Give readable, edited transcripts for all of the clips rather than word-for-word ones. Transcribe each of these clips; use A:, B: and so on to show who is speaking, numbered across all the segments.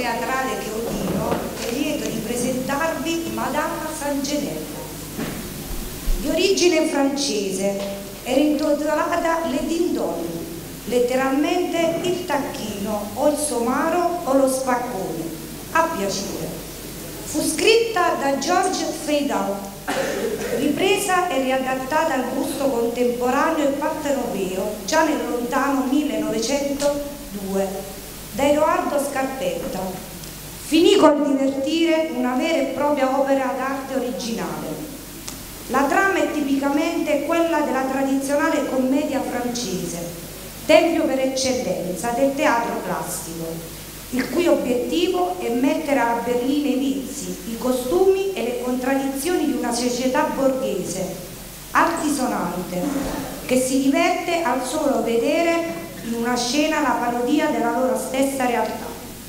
A: teatrale chiodino è lieto di presentarvi Madama Sangenella. Di origine francese, era intitolata Le Dindon, letteralmente il tacchino o il somaro o lo spaccone, a piacere. Fu scritta da Georges Feydeau, ripresa e riadattata al gusto contemporaneo e partenopeo già nel lontano 1902 da Edoardo Scarpetta. Finì col divertire una vera e propria opera d'arte originale. La trama è tipicamente quella della tradizionale commedia francese, tempio per eccellenza del teatro classico, il cui obiettivo è mettere alla berlina i vizi, i costumi e le contraddizioni di una società borghese, altisonante, che si diverte al solo vedere in una scena la parodia della loro stessa realtà.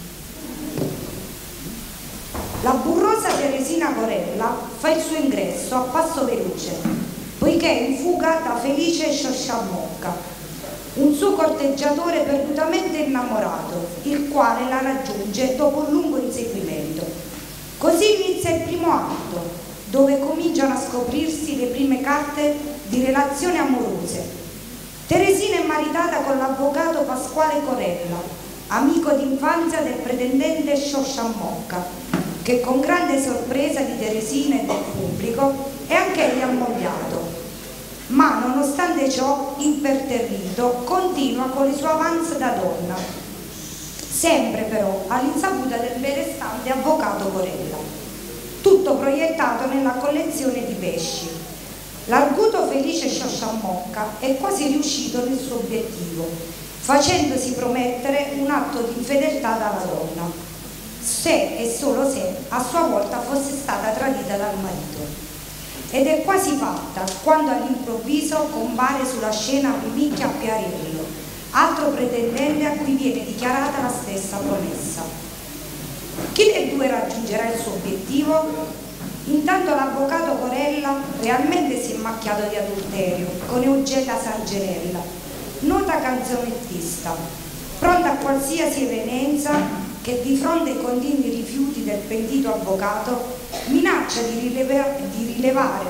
A: La burrosa Teresina Corella fa il suo ingresso a passo veloce, poiché è in fuga da Felice Sciosciamocca, un suo corteggiatore perdutamente innamorato, il quale la raggiunge dopo un lungo inseguimento. Così inizia il primo atto, dove cominciano a scoprirsi le prime carte di relazioni amorose. Teresina è maritata con l'avvocato Pasquale Corella, amico d'infanzia del pretendente Sciosciamocca, che con grande sorpresa di Teresina e del pubblico è anch'egli ammogliato. Ma nonostante ciò, imperterrito, continua con le sue avance da donna, sempre però all'insaputa del benestante avvocato Corella. Tutto proiettato nella collezione di pesci. L'arguto Felice Sciosciamocca è quasi riuscito nel suo obiettivo, facendosi promettere un atto di infedeltà dalla donna, se e solo se a sua volta fosse stata tradita dal marito. Ed è quasi fatta quando all'improvviso compare sulla scena Mimicchia Piarello, altro pretendente a cui viene dichiarata la stessa promessa. Chi dei due raggiungerà il suo obiettivo? Intanto l'avvocato Corella realmente si è macchiato di adulterio con Eugenia Sangenella, nota canzonettista, pronta a qualsiasi evenienza che di fronte ai continui rifiuti del pentito avvocato minaccia di rivelare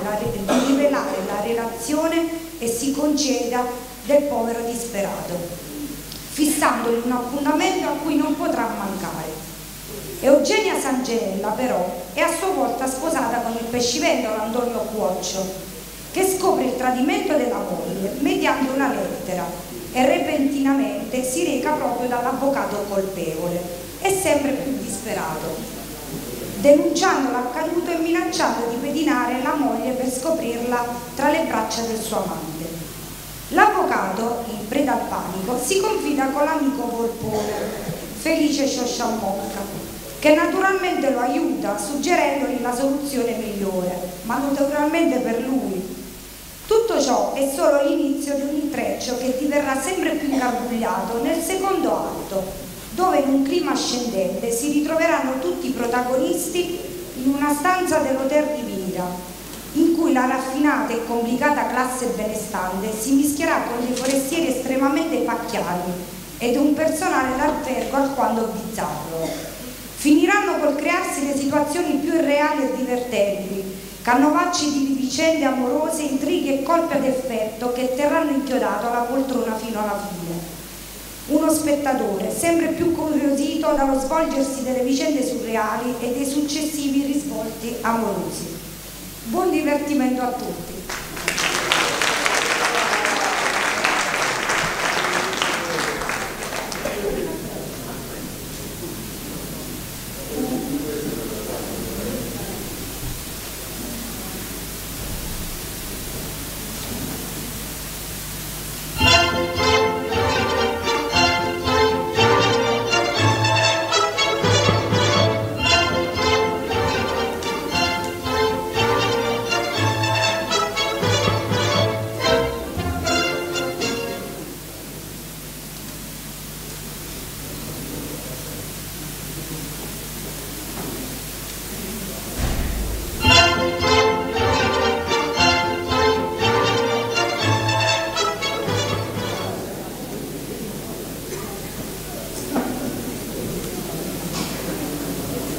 A: la relazione e si conceda del povero disperato, fissandogli un appuntamento a cui non potrà mancare. Eugenia Sangenella però è a sua volta sposata con il pescivendolo Antonio Cuoccio, che scopre il tradimento della moglie mediante una lettera e repentinamente si reca proprio dall'avvocato colpevole e sempre più disperato, denunciando l'accaduto e minacciando di pedinare la moglie per scoprirla tra le braccia del suo amante. L'avvocato, in preda al panico, si confida con l'amico volpone, Felice Sciosciamocca, che naturalmente lo aiuta, suggerendogli la soluzione migliore, ma naturalmente per lui. Tutto ciò è solo l'inizio di un intreccio che diverrà sempre più ingarbugliato nel secondo atto, dove in un clima ascendente si ritroveranno tutti i protagonisti in una stanza dell'Hotel di Mira, in cui la raffinata e complicata classe benestante si mischierà con dei forestieri estremamente pacchiani ed un personale d'albergo alquanto bizzarro. Finiranno col crearsi le situazioni più irreali e divertenti, canovacci di vicende amorose, intrighi e colpi ad effetto che terranno inchiodato alla poltrona fino alla fine. Uno spettatore sempre più incuriosito dallo svolgersi delle vicende surreali e dei successivi risvolti amorosi. Buon divertimento a tutti!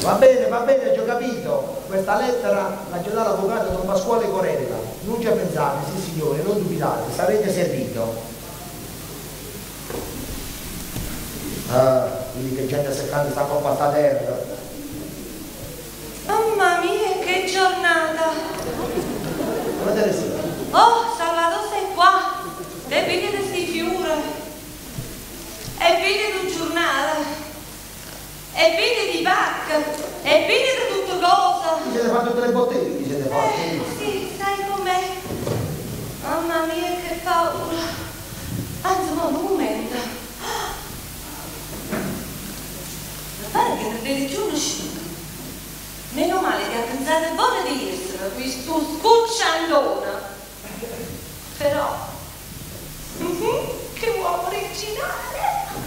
B: va bene, ci ho capito. Questa lettera l'ha già data l'avvocato Don Pasquale Corella. Non ci pensate, sì signore, non dubitate, sarete servito. Quindi che gente seccante sta coppa sta terra.
A: Mamma mia, che giornata!
B: Come Teresina?
A: Oh, Salvatore sei qua! E vedi questi fiori! E vedi un giornale! E vedi di pacca! E vedi di tutte cose!
B: Vi siete fatti tutte le bottiglie, vi siete fatti?
A: Sì, sai com'è? Mamma mia, che paura! Anzi, no, un momento! Pare che non vedi più uscito. Meno male che ha pensato buone di essere questo scucciandona. Però, che uomo originale!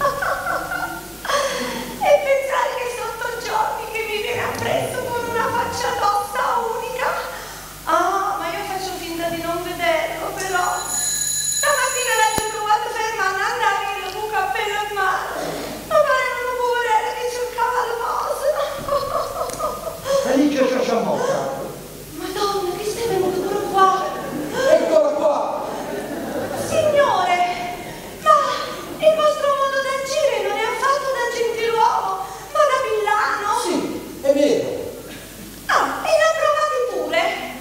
A: E pensare che sotto giorni che mi viene appresso con una faccia tosta unica. Ah, ma io faccio finta di non vederlo, però. Stamattina l'ho trovato ferma ad andare con un cappello in mano. Ma pareva una poverella che cercava il vaso.
B: Felice Sciosciamocca.
A: Madonna, che sei venuto pure qua?
B: Eccola qua.
A: Signore, ma il vostro modo d'agire non è affatto da gentiluomo, ma da villano.
B: Sì, è vero.
A: Ah, e la provate pure?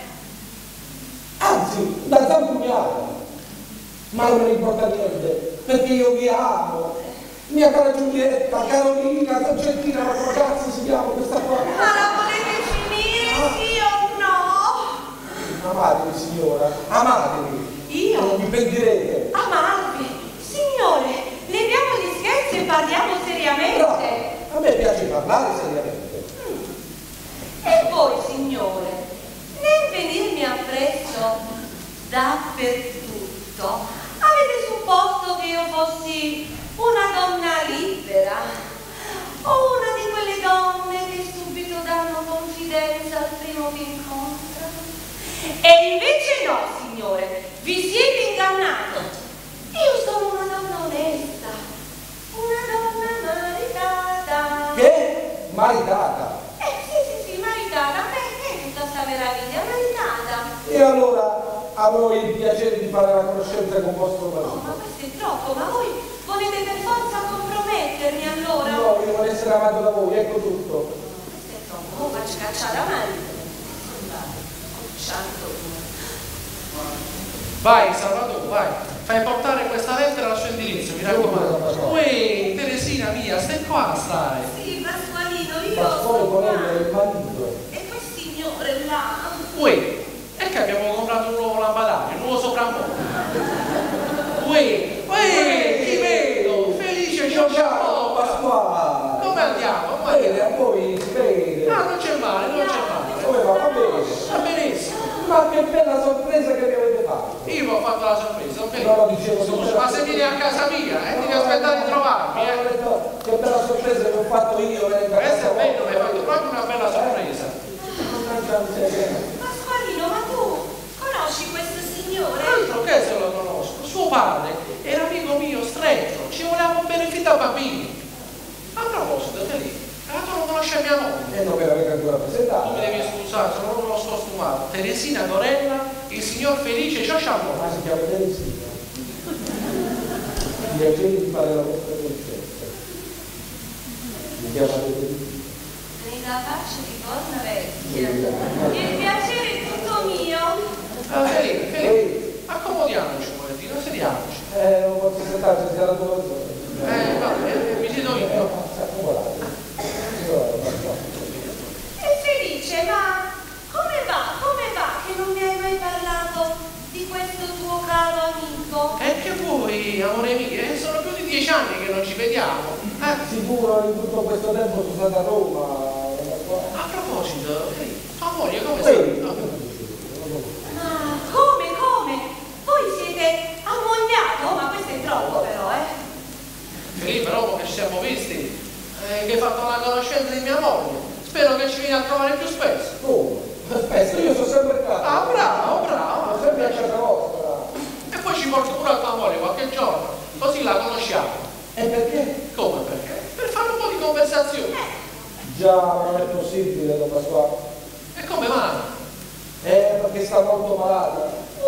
C: Anzi, da zampugnato. Ma non mi importa niente, perché io vi amo. Mia cara Giulietta, Carolina, Concentina, ma come cazzo si chiama questa qua?
A: Ma la volete finire, sì o no?
C: Amatevi, signora, amatevi.
A: Io?
C: Non vi pentirete.
A: Amarvi? Signore, leviamo gli scherzi e parliamo seriamente.
C: Però a me piace parlare seriamente.
A: E voi, signore, nel venirmi appresso dappertutto, avete supposto che io fossi una donna libera o una di quelle donne che subito danno confidenza al primo che incontrano? E invece no, signore, vi siete ingannato. Io sono una donna onesta, una donna maritata.
C: Che? Maritata.
A: Sì, maritata. A me che è tutta sta meraviglia, maritata.
C: E allora avrò il piacere di fare la conoscenza con vostro
A: Oh,
C: marito.
A: ma questo è troppo, ma voi volete per forza compromettermi allora?
C: No, io voglio essere amato da voi, ecco tutto.
A: Questo è troppo, oh, faccio cacciare a marito.
D: Vai Salvatore, vai, fai portare questa lettera al suo indirizzo, mi raccomando. Uè, Teresina mia, stai qua, stai.
A: Sì, Pasqualino, io
C: Pasquale
A: sono
C: Corella
A: qua.
C: è il marito.
A: E quel signore là.
D: Uè, è che abbiamo comprato un nuovo lampadario, un nuovo soprannome. Uè, ti vedo, felice
C: Ciao
D: ciao.
C: Pasquale.
D: Come andiamo? Come
C: Vede, a
D: andiamo?
C: voi si vede.
D: Ah, non c'è male, non c'è male.
C: Come va? Va bene.
D: Va benissimo.
C: Ma che bella sorpresa che mi avete fatto.
D: Io vi ho fatto la sorpresa, ok?
C: No, lo dicevo,
D: Scusa, ma se vieni a casa mia, devi aspettare di trovarmi,
C: Che bella sorpresa che ho fatto io.
D: Questo è bello, mi hai fatto proprio una bella sorpresa.
A: Pasqualino, ma tu conosci questo signore?
D: Altro che se lo conosco, suo padre era amico mio stretto, ci volevamo bene fin da bambini. A proposito, te lì, tu non conosci mia moglie?
C: E non me l'avete ancora presentato.
D: Tu mi devi scusare, se non lo sto sfumato. Teresina Corella, il signor Felice Ciosciamò.
C: Ma si chiama Teresina. Mi piacere di fare la vostra conoscenza. Mi chiamate Teresina.
A: La faccia di corna vecchia. Il piacere è tutto mio.
D: Felice, accomodiamoci un momentino, sediamoci.
C: Non posso sentarci, si alla tua zona.
D: Vabbè, mi siedo io.
A: E Felice, ma come va che non mi hai mai parlato di questo tuo caro amico?
D: E che vuoi, amore mio? Sono più di 10 anni che non ci vediamo.
C: Sicuro in tutto questo tempo sono stato a Roma.
D: A proposito, tua moglie come sta?
A: Ma come? Voi siete ammogliato? Ma questo è troppo però,
D: Felipe, dopo che ci siamo visti, che hai fatto la conoscenza di mia moglie, spero che ci vieni a trovare più spesso.
C: Come? Spesso, io sono sempre qua.
D: Ah, bravo.
C: Sono sempre a casa vostra.
D: E poi ci porto pure a tua moglie qualche giorno, così la conosciamo.
C: E perché?
D: Come perché? Per fare un po' di conversazione.
C: Già, non è possibile, don Pasquale.
D: E come mai?
C: Perché sta molto malata.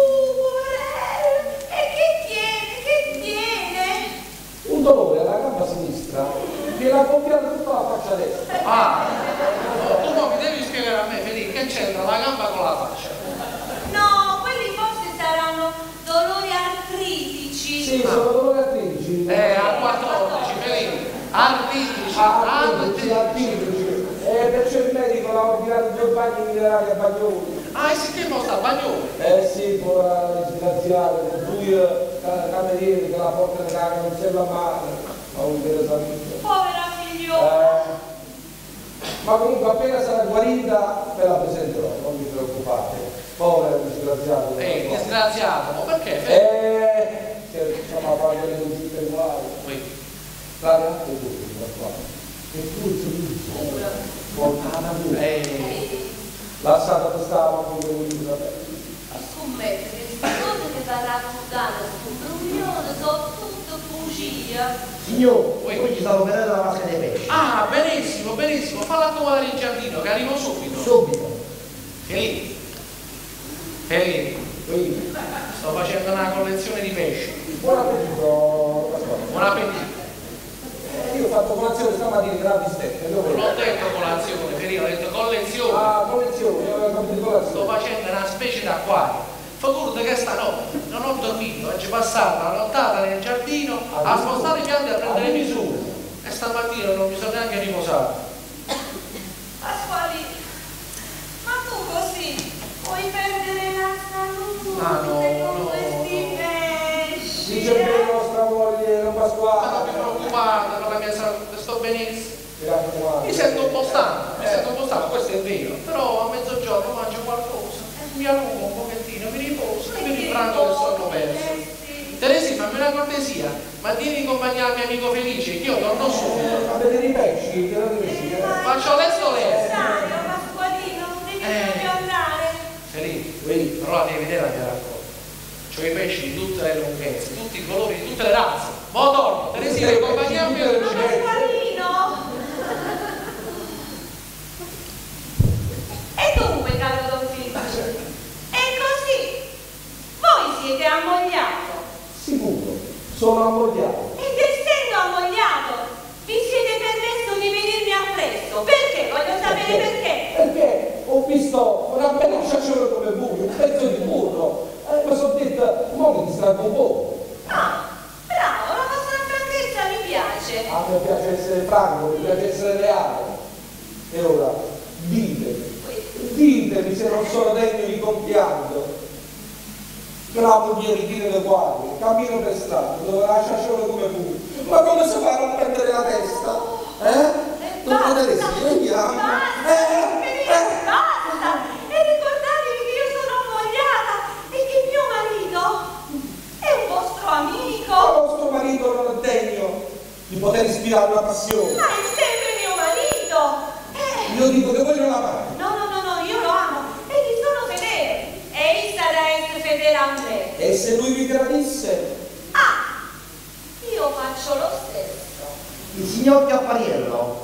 A: E che tiene? Che tiene?
C: Un dolore alla gamba sinistra che l'ha gonfiato tutta la faccia destra.
D: Ah, tu no, mi devi spiegare a me, Felice, che c'entra la gamba con la faccia?
A: No, quelli forse saranno dolori artritici.
C: Sì, sono dolori artritici.
D: Al 14, Felice. Artritici.
C: Artritici. Perciò il medico l'ha ordinato 2 bagni minerali a Bagnoli.
D: Ah, e si chiama sta Bagnoli?
C: Sì, poi disgraziato, con 2 camerieri che la portano in casa, non serve a male. Ma un interessante.
A: Povera figliola.
C: Ma comunque appena sarà guarita ve la presenterò, non vi preoccupate. Povero disgraziato.
D: Disgraziato, ma perché? Felice?
C: Che insomma fa delle cosite uguali.
D: Qui.
C: Tra le altre cose, Pasquale. E tu il portata pure. Lasciata quest'anno con le fratelli.
A: Scommetto che queste cose che verrà raccontata sul bruglione sono tutto bugia.
B: Signor, oggi stavo operando la vasca dei pesci.
D: Ah, benissimo, benissimo. Falla accomodare in giardino, che arrivo subito.
B: Subito.
D: Felice. Sto facendo una collezione di pesci.
C: Buon appetito, Pasquale.
D: Buon appetito.
C: Io ho fatto colazione stamattina tra bistecche.
D: Non ho detto colazione, Felice, ho detto collezione.
C: Ah, colazione, io avevo fatto colazione.
D: Sto facendo una specie d'acquario. Figurate che stanotte non ho dormito, oggi è passata la nottata nel giardino a spostare i pianti e a prendere misure. E stamattina non mi sono neanche riposato.
A: Pasquali, ma tu così puoi perdere la salute con questi pesci?
C: Dice bene nostra moglie, don
D: Ma
C: Pasquale.
D: non mi preoccupate per la mia salute, sto benissimo.
C: Mi raccomando.
D: Mi sento un po' stanco, questo è vero, però a mezzogiorno mangio qualcosa, mi allungo un pochettino, mi riposo e mi rifranco del sonno perso. Teresi, fammi una cortesia, ma tieni in compagnia al mio amico Felice, che io torno subito.
C: A vedere i pesci, che non riesci.
D: Faccio adesso lei.
A: Pasqualino, devi proprio andare.
D: Felice, però la devi vedere la mia raccolta. C'ho i pesci di tutte le lunghezze, tutti i colori, di tutte le razze. Ma torno, Teresi, in compagnia al mio amico Felice.
A: Pasqualino! E dunque, caro Don Felice, è così. Voi siete ammogliato.
C: Sicuro, sono ammogliato.
A: Ed essendo ammogliato, vi siete permesso di venirmi appresso. Perché? Voglio sapere perché.
C: Perché ho visto una bella sciaccione come burro, un pezzo di burro. Mi sono detto, mo mi distraggo un po'.
A: Ah, bravo, la vostra franchezza mi piace.
C: A me piace essere franco, mi piace essere reale. E ora, ditemi se non sono degno di compianto. Bravo ieri, dire le guardie, cammino per strada, dove la sciaccione come burro. Ma come si fa a non perdere la testa? Don Teresi, vediamo.
A: Basta! E ricordatevi che io sono ammogliata e che mio marito è un vostro amico.
C: Ma vostro marito non è degno di poter ispirare una passione.
A: Ma è sempre mio marito.
C: Io dico che voi non amate.
A: No, io lo amo e gli sono fedele. E egli sarà essere fedele a me.
C: E se lui vi gradisse?
A: Io faccio lo stesso.
B: Il signor Cappariello.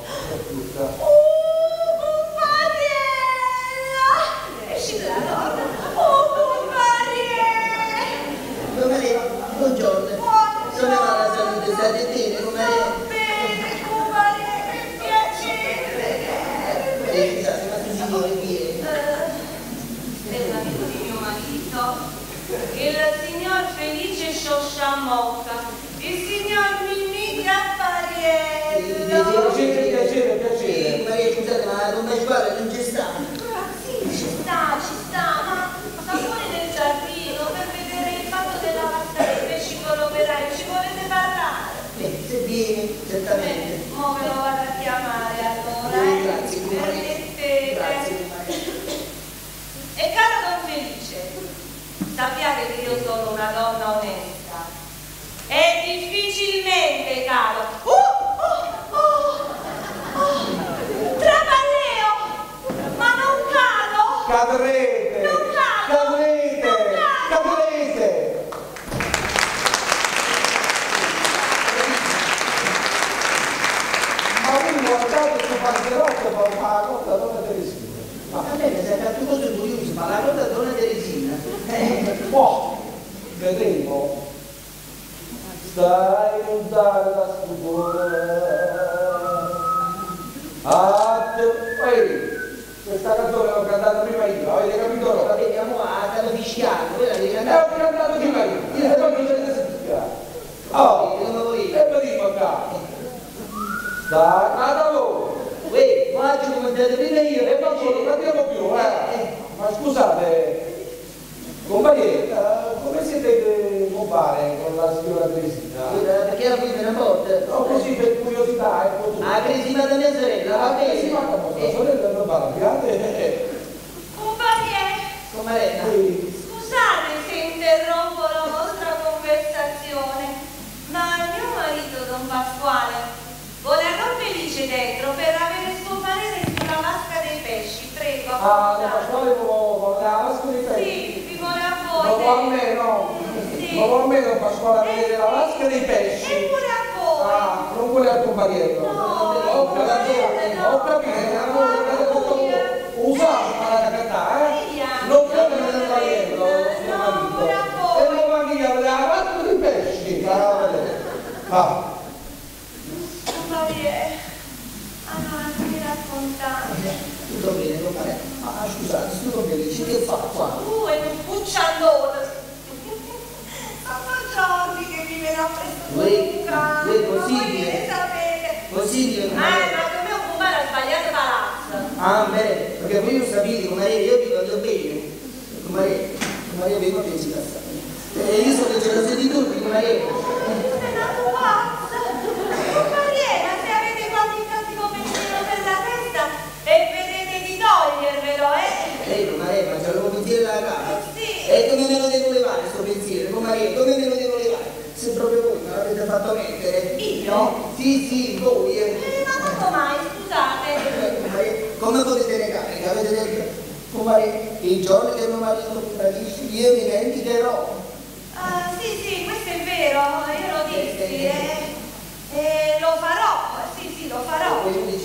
A: Compariella! Esci dalla donna. Compariella!
B: Come buongiorno. Come va la salute? State bene? Come
A: Bene, compariella, che piacere vederti.
B: signore viene?
A: È un amico di mio marito, il signor Felice Sciosciamocca, il signor Mimì Cappariello.
C: Piacere.
B: Maria, scusate, ma non Pasquale non ci sta?
A: Sì, ci sta, ma sta fuori nel giardino per vedere il fatto della vasca dei pesci con l'operaio. Ci volete parlare?
B: Se viene, certamente.
A: Mo ve lo vado a chiamare allora.
B: Grazie,
A: Permettete.
B: Grazie.
A: E caro Don Felice, sappiate che io sono una donna onesta e difficilmente cado. Traballeo, ma non cado.
C: Cadrete.
A: Non cado.
C: Cadrete. Ma voi guardate su Panzerotto racconta donna Teresina.
B: Ma a me mi sembra più cose curiose, ma la cosa donna Teresina.
C: Vedremo. Stai lontano da stupore. Questa canzone l'ho cantata prima io, avete capito?
B: No? Vabbè, abbiamo stato fischiato, quella devi cantare.
C: L'ho cantata prima io, e poi mi dovete sentire. Oh, e venimo qua. Sta canta voi.
B: Uè, faccio come dite prima io.
C: E poi non lo cantiamo più, Ma scusate, comparietta, come siete compare con la signora Teresina?
B: Perché la qui me ne porta?
C: No, così per curiosità, ecco tu.
B: Ah, Teresina da mia sorella, va bene.
C: Teresina da vostra sorella non va arrabbiate.
B: Marena.
E: Scusate se interrompo la vostra conversazione, ma mio marito Don Pasquale vuole a Don Felice dentro per avere suo parere sulla vasca dei pesci, prego.
C: Don Pasquale vuole la vasca dei pesci?
E: Sì, vi vuole a voi.
C: Non vuole a me, no?
E: Sì.
C: Non vuole a me Don Pasquale a vedere la vasca dei pesci?
E: E pure a voi.
C: Non vuole al tuo marietto?
E: No,
C: Ho capito, usato la cantare, non vuole il marietto, suo marito. E non va via la vasca dei pesci.
E: Allora, mi raccontate.
B: Tutto bene, compare. Scusate, tutto bene, che fa qua?
E: È un pucciandone. Sono giorni che mi viene appresso un cane.
B: Possibile? Possibile?
E: Ma per me un compare ha sbagliato palazzo.
B: Bene, perché voi non sapete come io vivo bene. Come vivo bene si passa. Io sono il geloso di tutti, come
E: Siete nato pazzo. Compariera, se avete qualche cattivo pensiero per la testa e vedete di togliervelo,
B: ma c'è un pensiero alla casa.
E: Sì.
B: E come me lo devo levare sto pensiero? Come me lo devo levare? Se proprio voi me l'avete fatto mettere.
E: Io?
B: Sì, voi.
E: Ma quando mai, scusate?
B: Come potete negare che avete detto? Come il giorno che mio marito mi tradisce, io mi vendicherò.
E: Sì, questo è vero, io lo dissi e lo farò, sì, lo farò.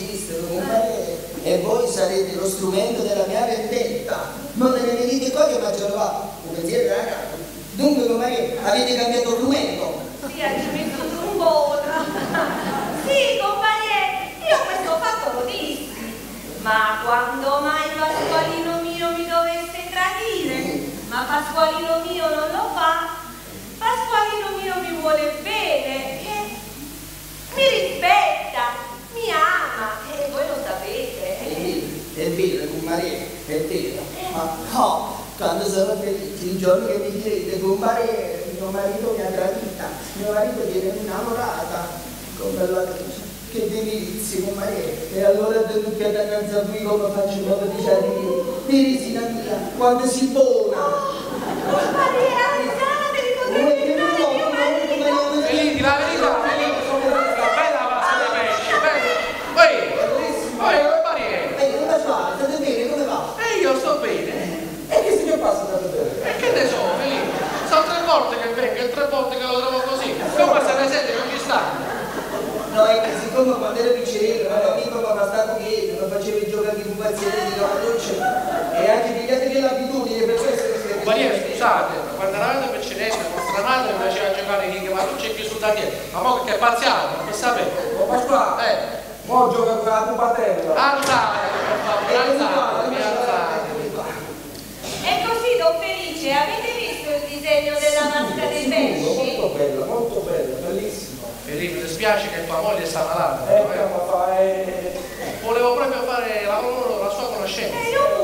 B: E voi sarete lo strumento della mia vendetta. Non me ne venite qua che maggior va un pensiero della casa. Dunque, come avete cambiato strumento?
E: Sì, ci metto un po'. Sì, compagnie, io questo fatto lo dissi. Ma quando mai Pasqualino mio mi dovesse tradire, ma Pasqualino mio non lo fa, Pasqualino mio mi vuole bene, mi rispetta, mi ama, e voi lo sapete.
B: È vero, compare, è vero. Ma quando sono felice, il giorno che mi direte, compare, mio marito mi ha tradita, mio marito viene innamorata, come la luce. Che delizie, compare. E allora tu che innanzi a qui come faccio modo di dire, Teresina mia, quando si buona.
E: Compare, alzate, potrebbe entrare mio marito.
D: Felici, la verità, la bella pasta dei pesci, poi compariere.
B: Come fa? State bene? Come va?
D: Io sto bene.
C: E che si passa da vedere?
D: E che ne so, Felice? Sono 3 volte che vengo e 3 volte che lo trovo così. Come se ne sente non ci sta.
B: No, è che siccome quando ero piccerino, amico papà stato chiesto, non facevo i giochi di pupazione di cavalluccio e anche pigliate che l'abitudine per questo che siete.
D: Compariere, scusate, quando eravate per Cinese, vostra madre mi faceva giocare i cavallucci più sul tagliere. Ma mo che pazziato, non sapete?
C: Pasquale, mo gioca con la pupatella.
D: Alzate, per favore, alzate.
E: E così, Don Felice, avete visto il disegno della vasca dei pesci?
C: Molto bella, bellissima.
D: Felipe, mi dispiace che tua moglie sta malata. Volevo proprio fare la sua conoscenza.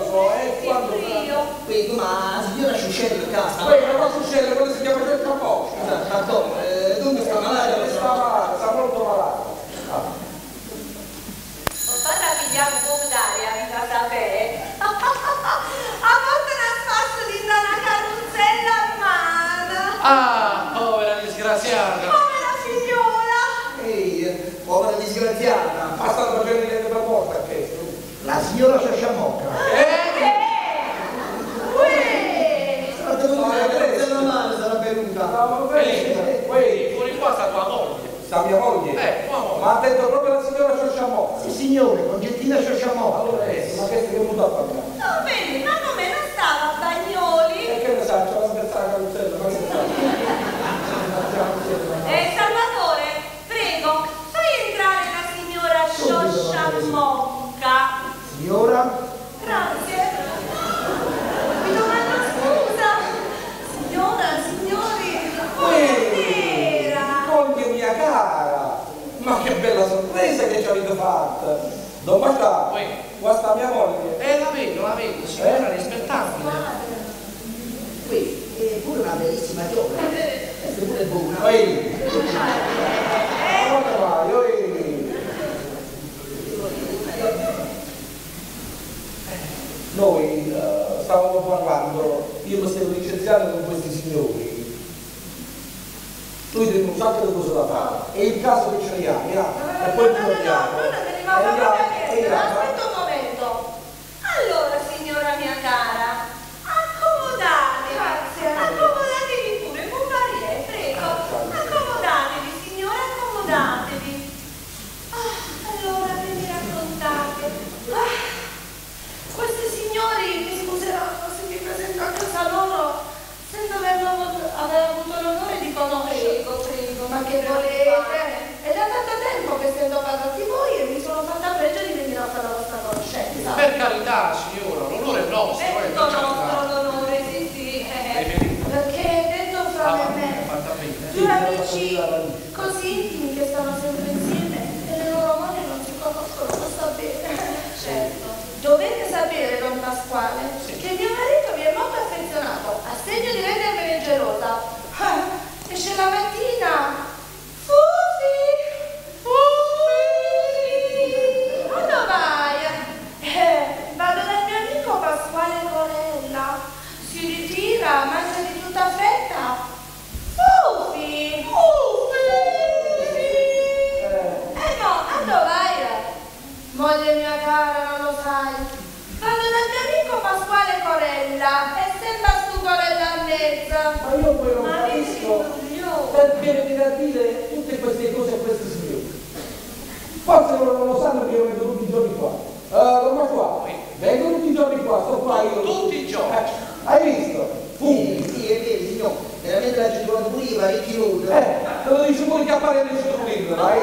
B: Quindi, ma signora Ciuscello in casa.
C: Quella cosa succede, quello si chiama detto a poco.
B: Pardon, dunque sta malata?
C: Sta molto malata.
E: Ho fatto a pigliare un po' d'aria in casa te. A volte una spasso di una carrozzella a mano.
D: Povera disgraziata.
E: Povera signora.
B: Ehi, povera disgraziata.
C: Ma stanno facendo niente per morte a che?
B: La signora Sciasciamocca. Sarà venuta.
D: Felipe, fuori qua sta tua moglie.
C: Sta mia moglie?
D: Tua moglie.
C: Ma ha detto proprio la signora Sciasciamocca.
B: Sì, signore. Baglione, con Gentile Sciosciamò.
C: Allora, ma che stai venuto a parlare?
E: No, vedi, ma come non stava a Bagnoli?
C: E che ne sa, c'è la spezzata la carrozzella, ma che ne sa?
E: Salvatore, prego, fai entrare la signora Sciosciamocca.
B: Signora?
E: Grazie. Mi domando scusa. Signora, signori, buonasera.
C: Moglie mia cara, ma che bella sorpresa che ci avete fatto. Dove sta? Qua sta mia moglie.
D: La vedo, signora rispettabile.
B: Qui è pure una bellissima giovane. Questa è pure buona.
C: Ehi! Come vai? Ehi! Noi stavamo parlando, io mi stavo licenziando con questi signori. Lui tiene un sacco di cose da fare. È il caso che ce li ha, e poi ci vediamo.
E: Aspetta un momento. Allora, signora mia cara, accomodatevi. Grazie. Accomodatevi pure, Bombardier, prego. Accomodatevi, signora, accomodatevi. Allora, che mi raccontate? Questi signori mi scuseranno se mi presento a casa loro senza aver avuto l'onore di conoscere. Prego, ma che volete? È da tanto tempo che essendo parlati voi e mi sono fatta pregio di venire a fare la vostra conoscenza.
D: Per carità, signora, l'onore è nostro.
E: È tutto nostro l'onore, sì. Perché detto fra me e me, due amici così intimi che stanno sempre insieme e le loro mani non si conoscono, lo sta bene. Certo. Dovete sapere, don Pasquale, che mio marito mi è molto affezionato, a segno di rendermene gelosa. Esce la mattina. Dove vai? Vado dal mio amico Pasquale Corella. Si ritira, mangia di tutta fretta. Fufi! No, dove vai? Moglie mia cara, non lo sai. Vado dal mio amico Pasquale Corella e sembra stu Corella a mezza.
C: Ma io poi non capisco perché venire a dire tutte queste cose a questi signori. Forse loro non lo sanno che io vengo tutti i giorni qua. Ma qua, vengo tutti i giorni qua, sto qua io.
D: Tutti i giorni.
C: Hai visto?
B: Sì, è vero, signore. Veramente la ci trovato pure io parecchi volte.
C: Te lo dici pure che appare nel cittadino, dai.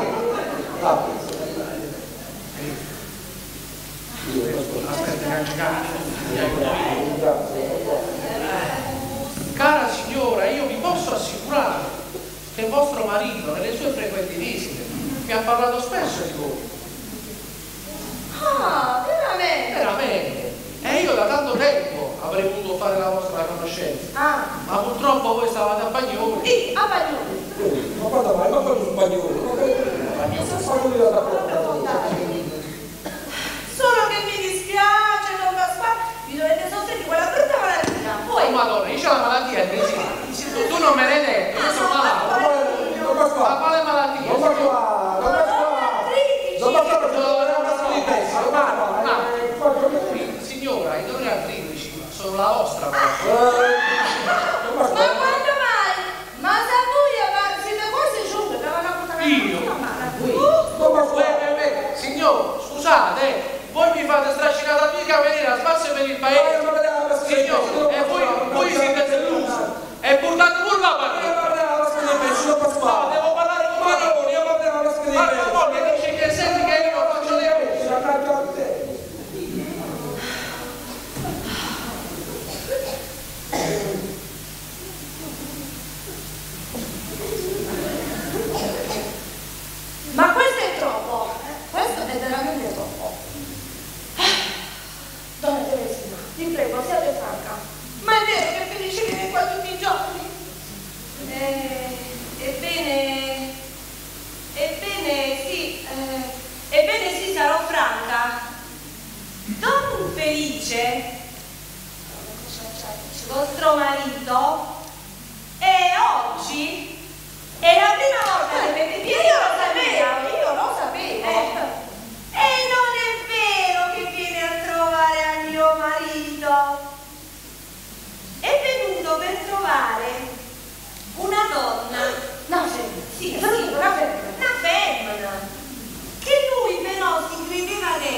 D: Cara signora, io vi posso assicurare che vostro marito nelle sue frequenti visite mi ha parlato spesso di voi.
E: Veramente?
D: Veramente. E io da tanto tempo avrei voluto fare la vostra conoscenza. Ma purtroppo voi stavate a Bagnoli.
E: Sì, a Bagnoli.
C: Ma guarda mai, ma quello spagnolo, ma quello da
E: Solo che mi dispiace, don Pasquale, vi dovete soffrire di quella brutta malattia. Poi...
D: Oh madonna, io c'ho la malattia, tu non me l'hai detto, io sono malato. Ma quale malattia? Signora, i dolori artritici sono la vostra cosa.
E: Ma quando mai? Ma se voi siete quasi giunti per una puttana.
D: Io? Signor, scusate, voi mi fate strascinare mica a venire a spazio per il paese. Signor, e voi siete delusi. E portate pure la parola. No, devo parlare con Maroni. Ma che dice che senti che io non faccio niente.
E: Ma questo è troppo. Questo è veramente troppo. Donna Teresina, ti prego, siate franca. Ma è vero che Felice viene qua tutti i giorni? Ebbene sì, sarò franca. Don Felice, vostro marito, è oggi è la prima volta che vede piedi. Io lo sapevo. E non è vero che viene a trovare al mio marito. È venuto per trovare una donna. Una femmina, che lui però si credeva che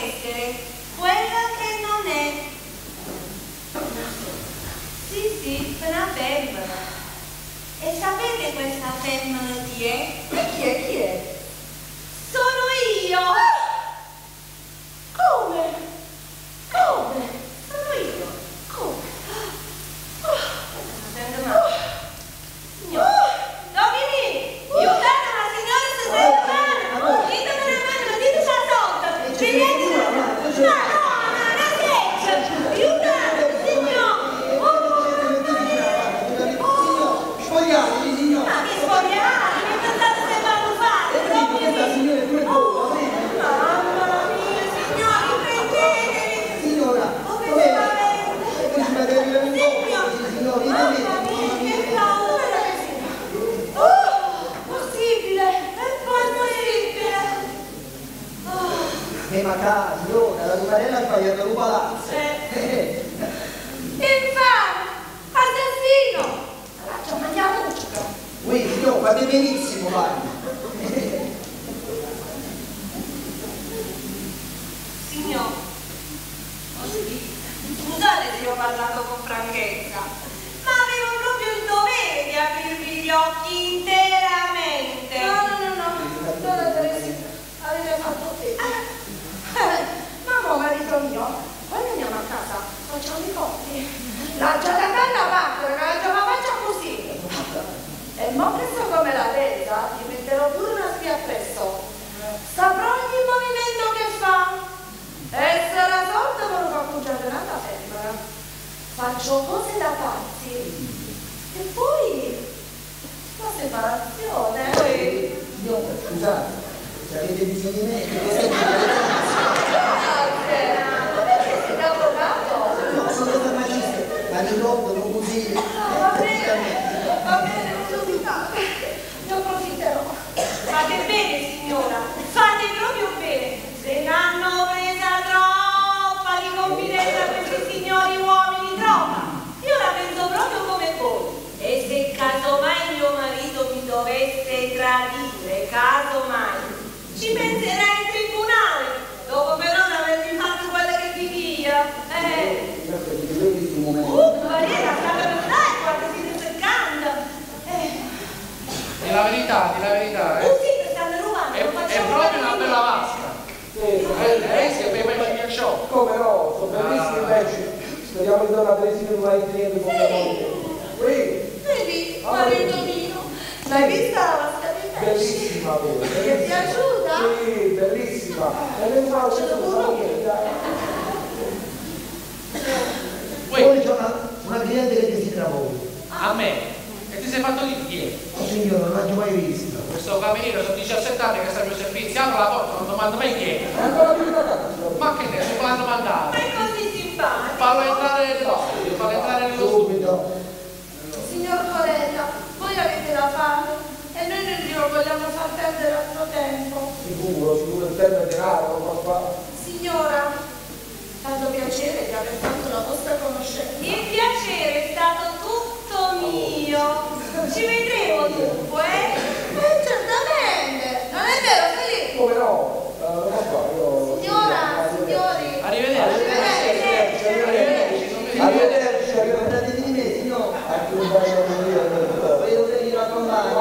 B: signora, la Marella ha sbagliato un palazzo.
E: Infame! Assassino! Allora, mangiamo un ciocco.
B: Ui, signor, fate benissimo, vai.
E: Signor, scusate se ho parlato con franchezza, ma avevo proprio il dovere di aprirvi gli occhi interamente.
A: No, donna Teresina, avete fatto bene. Mamma, marito mio, quando andiamo a casa facciamo i conti. La giocatella parte, la giocata faccia così. E mo che so come la tesa, gli metterò pure una spia appresso. Saprò ogni movimento che fa. E se la sorte me lo fa cucciare un'altra femmina. Faccio cose da pazzi. E poi la separazione.
B: Signora, scusate, se avete bisogno di me, che cosa è?
A: Grazie. Ma perché siete avvocato?
B: No, sono farmacista, ma ricordano così.
A: Va bene, non dubitate. Ne approfitterò.
E: Fate bene, signora, fate proprio bene. Se ne hanno presa troppa di confidenza questi signori uomini, troppa. Io la penso proprio come voi. E se casomai mio marito mi dovesse tradire, casomai, ci penserei in tribunale, dopo però di avermi fatto quella che vi dia. Mariella, state per dai, quando siete cercando.
D: Di la verità,
E: Sì, che stanno rubando,
D: È
E: non facciamo
D: proprio una
E: niente.
D: bella vasca. Lei si è ben messo il show.
C: Come no, sono bellissimi invece. Speriamo che donna Teresina non la intriende con la moglie.
A: Vedi, marito mio, l'hai vista la vasca dei pesci?
C: Bellissima, vero?
A: Ti è piaciuta?
C: Sì, bellissima. E ne fa
A: Ce lo burro.
B: Poi c'è una cliente che desidera voi.
D: A me. E ti sei fatto di chi è?
B: Oh signora, non l'ho mai vista.
D: Questo cameriere sono 17 anni che sta al servizio, apro la porta, non domando mai chi è.
C: È ancora più ragazzo.
D: Ma che ne, se l'hanno mandato.
E: Ma è così simpatico.
D: Fallo entrare nello studio, fallo entrare nello studio.
B: Subito.
A: Signor Corella, voi avete la fame e noi non glielo vogliamo far perdere altro tempo.
C: Sicuro, il termine denaro, papà.
A: Signora, tanto piacere di aver fatto la vostra conoscenza.
E: Il piacere è stato tutto mio. Ci vedremo dunque.
A: Certamente, non è vero Felipe?
C: Come no? Non lo so, io...
A: Signora, signori,
D: Arrivederci.
C: Arrivederci.
B: Ricordate di me, signor?
C: Anche un bacio di via.
B: Vedo che gli raccontare.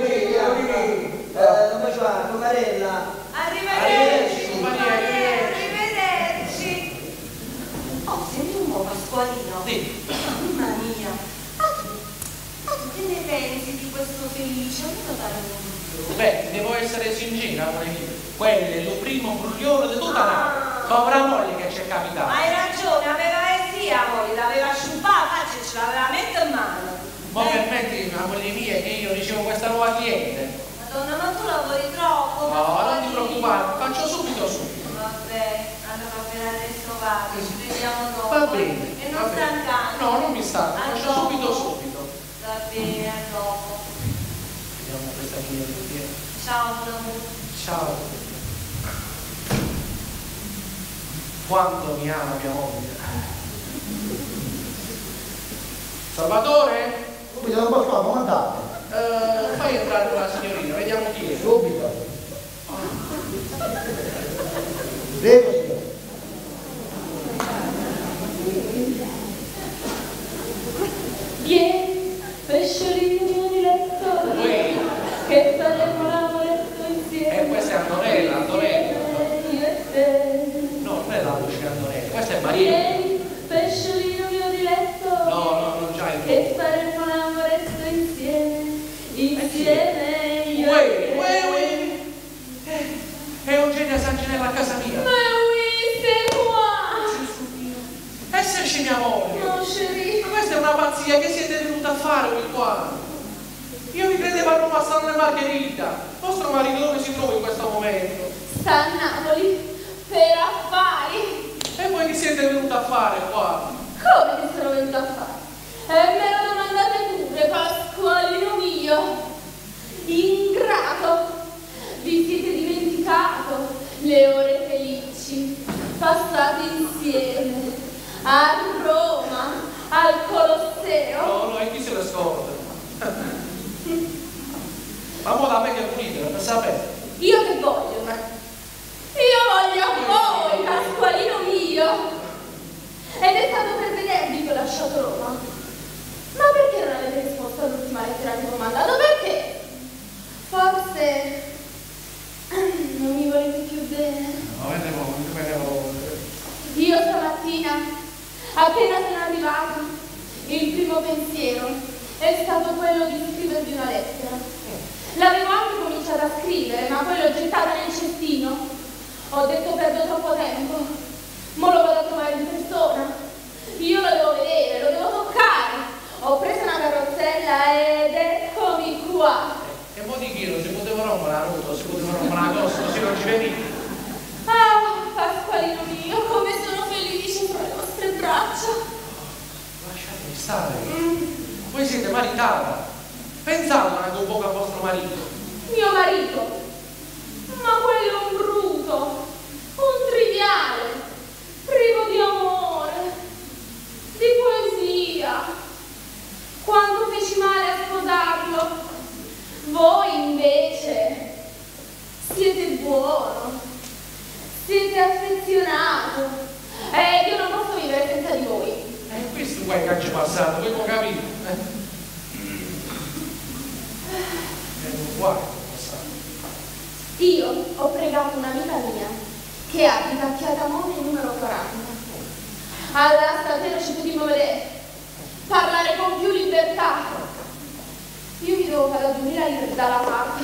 B: Come fa? Marella.
E: Arrivederci.
D: Arrivederci.
E: Arrivederci. Oh, senti un po' Pasqualino.
D: Sì.
E: Mamma mia. Tu che ne pensi di questo Felice? Non lo dare un dubbio.
D: Beh, devo essere sincera, amore mio. Quello è il primo bruglione di tutta la povera moglie che ci è capitato.
E: Hai ragione, aveva sia moglie, l'aveva sciupata, ce l'aveva messa in mano.
D: Ma permetti, moglie mia, che io ricevo questa nuova cliente.
E: Madonna, ma tu lavori troppo.
D: No, non ti preoccupare, faccio subito.
E: Vabbè, allora per adesso vado, ci vediamo dopo.
D: Va bene.
E: E
D: va
E: non
D: bene.
E: stancare.
D: No, non mi stanco,
E: A
D: faccio
E: dopo.
D: subito.
E: Va bene, a dopo.
D: Vediamo questa cliente.
E: Ciao, Bruno.
D: Ciao. Quanto mi ama mia moglie. Salvatore?
B: Subito, non posso fare, comandate.
D: Fai entrare una signorina, vediamo chi è.
B: Subito. Prego, signor.
F: Vieni, pesciolino di letto,
D: Qui.
F: che faremo l'amoretto insieme.
D: Questa è Antonella, Antonella.
F: Io e te.
D: No, non è la voce di Antonella, questa è Maria.
F: Vieni, pesciolino mio di letto,
D: No, non c'hai il
F: che faremo l'amoretto insieme, insieme io
D: Uè,
F: e te.
D: È Eugenia Sanginella a casa mia.
F: Ma oui, sei qua.
D: E se esce mia moglie?
F: No, chérie.
D: Ma questa è una pazzia, che siete venuti a fare qui qua? Io vi credevo a Roma San Margherita. Vostro marito dove si trova in questo momento?
F: Sta a Napoli, per affari.
D: E voi che siete venuti a fare qua?
F: Come ti sono venuta a fare? E me lo domandate pure, Pasqualino mio. Ingrato, vi siete dimenticato le ore felici. passati insieme a Roma, al Colosseo.
D: No, e chi se le scorda? Ma mo la meglio pulita, per sapere.
F: Io che voglio? Io voglio a voi, Pasqualino mio. Ed è stato per vedervi che ho lasciato Roma. Ma perché non avete risposto all'ultima lettera che vi ho mandato? Perché? Forse non mi volete più bene.
D: No, vedevo.
F: Io stamattina, appena sono arrivata, il primo pensiero è stato quello di scrivervi una lettera. L'avevo anche cominciata a scrivere, ma poi l'ho gettata nel cestino. Ho detto perdo troppo tempo. Mo lo vado a trovare in persona. Io lo devo vedere, lo devo toccare. Ho preso una carrozzella ed eccomi qua.
D: E mo di chi non si poteva rompere la ruota, si poteva rompere la cosa, così non ci veniva.
F: Ah, Pasqualino mio, come sono felice fra le vostre braccia.
D: Lasciatemi stare. Voi siete maritata. Pensate anche un po' a vostro marito.
F: Mio marito? Ma quello è un bruto, un triviale, privo di amore, di poesia. Quanto feci male a sposarlo. Voi invece siete buono, siete affezionato e io non posso vivere senza di voi.
D: Questo qua è calcio passato, voi può capire. Guarda,
F: io ho pregato un'amica mia che abita a Chiatamone numero 40. Allora stasera ci potremmo vedere, parlare con più libertà. Io mi devo fare 2000 lire dalla parte.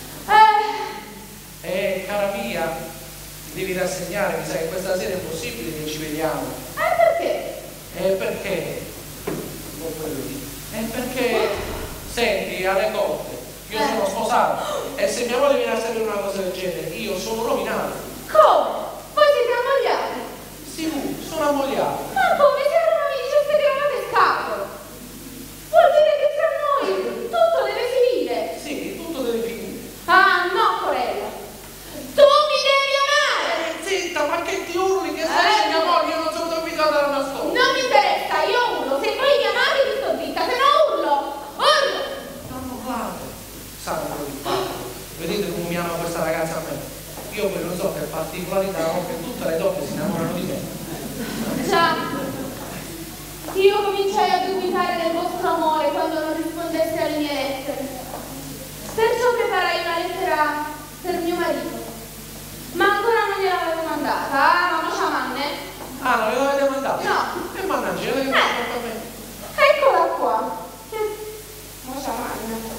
D: Cara mia, ti devi rassegnare, mi sa che questa sera è impossibile che ci vediamo.
F: Perché?
D: Perché? Non voglio dire. Perché, senti, alle cotte. Io sono sposato e se mia moglie viene a sapere una cosa del genere, io sono rovinato.
F: Come? Voi siete ammogliati?
D: Sì, sono ammogliato.
F: Ma come se erano amici e siete eravate scatole? Vuol dire che tra noi tutto deve finire?
D: Sì, tutto deve finire.
F: Ah, no, Corella. Tu mi devi amare!
D: Zitta, ma che ti urli? Che sei mia moglie? Io non sono abituata alla nascosta.
F: Non mi interessa, io urlo. Se voi mi amate vi sto zitta, se no urlo. Urlo!
D: Non urlate. Sangue di fatto. Vedete come mi ama questa ragazza a me? Io poi non so che particolarità ho che tutte le donne si innamorano di me.
F: Già, io cominciai a dubitare del vostro amore quando non rispondeste alle mie lettere. Perciò preparai una lettera per mio marito. Ma ancora non gliel'avevo mandata. Ah, ma non c'ha manne?
D: Ah, non gliel'avete mandata?
F: No.
D: E mannaggia, l'avete mandata a me.
F: Eccola qua. Non c'ha manne.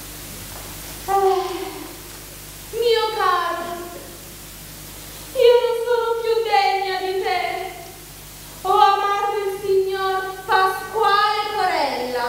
F: Mio caro, io non sono più degna di te. Ho amato il signor Pasquale Corella,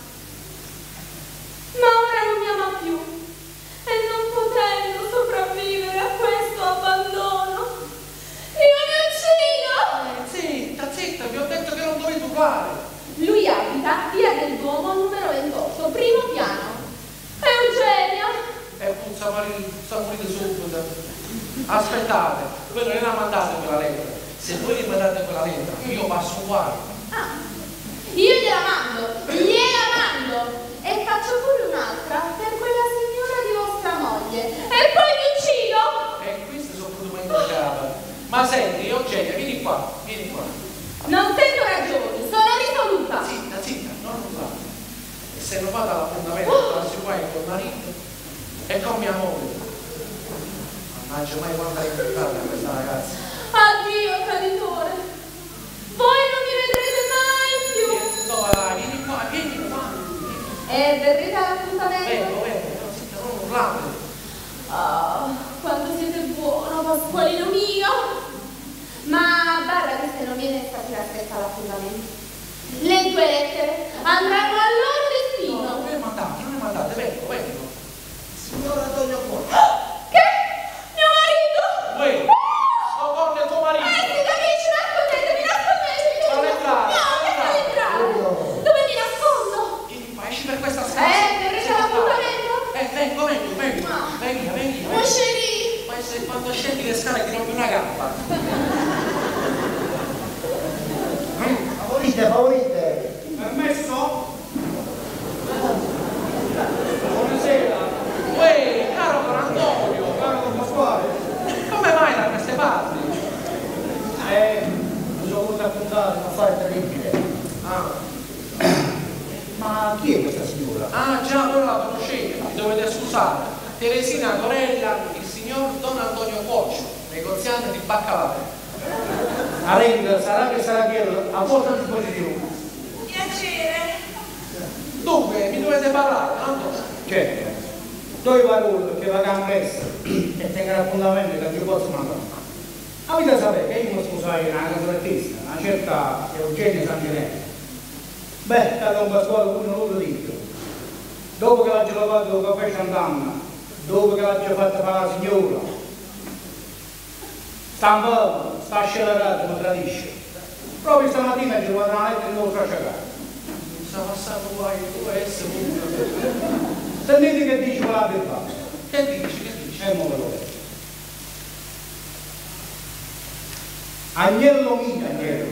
F: ma ora non mi ama più e non potendo sopravvivere a questo abbandono, io mi uccido.
D: Zitta, zitta, vi ho detto che non dovete urlare.
F: Lui abita via del Duomo numero 28, primo piano. Eugenia!
D: Puzza morire subito. Aspettate, voi non gliela mandate quella lettera. Se voi gli mandate quella lettera, io passo uguale.
F: Ah, io gliela mando e faccio pure un'altra per quella signora di vostra moglie. E poi vi uccido!
D: Queste sono documenti di capa. Ma senti, Eugenia, vieni qua.
F: Non sento ragioni, sono risoluta.
D: Zitta, non urlate. E se non vado all'appuntamento tra sicuramente col marito e con mia moglie. Mannaggia, mai quando hai incontrato questa ragazza.
F: Addio, traditore. Voi non mi vedrete mai più.
D: Dove vai? Vieni qua.
F: E verrete all'appuntamento?
D: Vengo, non urlate.
F: Ah, quando siete buono, Pasqualino mio. Ma Barra queste non viene stasera stessa all'appuntamento. Le 2 lettere andranno al loro destino.
D: No, non le mandate, vengo.
B: Signora Antonio Buono.
F: Che? Mio marito?
D: Uè, socorro il tuo marito.
F: Siete amici, nascondetevi.
D: Non entrare.
F: Non entrare. Dove mi nascondo?
D: Vieni qua, esci per questa stanza.
F: Verrete all'appuntamento?
D: Vengo. Venga.
F: Uscirì.
D: Ma se quando scendi le scale ti rompi una gamba.
G: sono voluto appuntare, un affare terribile. Ma chi è questa signora?
D: Ah già, voi la conoscete, mi dovete scusare. Teresina Corella, il signor Don Antonio Coccio, negoziante di baccalaureato.
G: Arenda, sarà che sarà quello, a vostra disposizione.
E: Piacere.
D: Dunque, mi dovete parlare, no?
G: Certo, due parole perché la campessa e tengono appuntamento che non ci posso mandare. Avete sapere che io mi scusai una casolettista, una certa Eugenia Sanginelli. Beh, da Don Pasquale lui non lo dico. Dopo che l'ha lavato il caffè Sant'Anna, dopo che l'ha fatta fare la signora, sta un po', sta scelerato, mi tradisce. Proprio stamattina ci vado una lettera e non lo faccio cagare.
D: Mi sta passando guai, tu essere pure.
G: Sentite che dice quella belva.
D: Che dici, che dici?
G: Non me lo vedo. Agnello mio,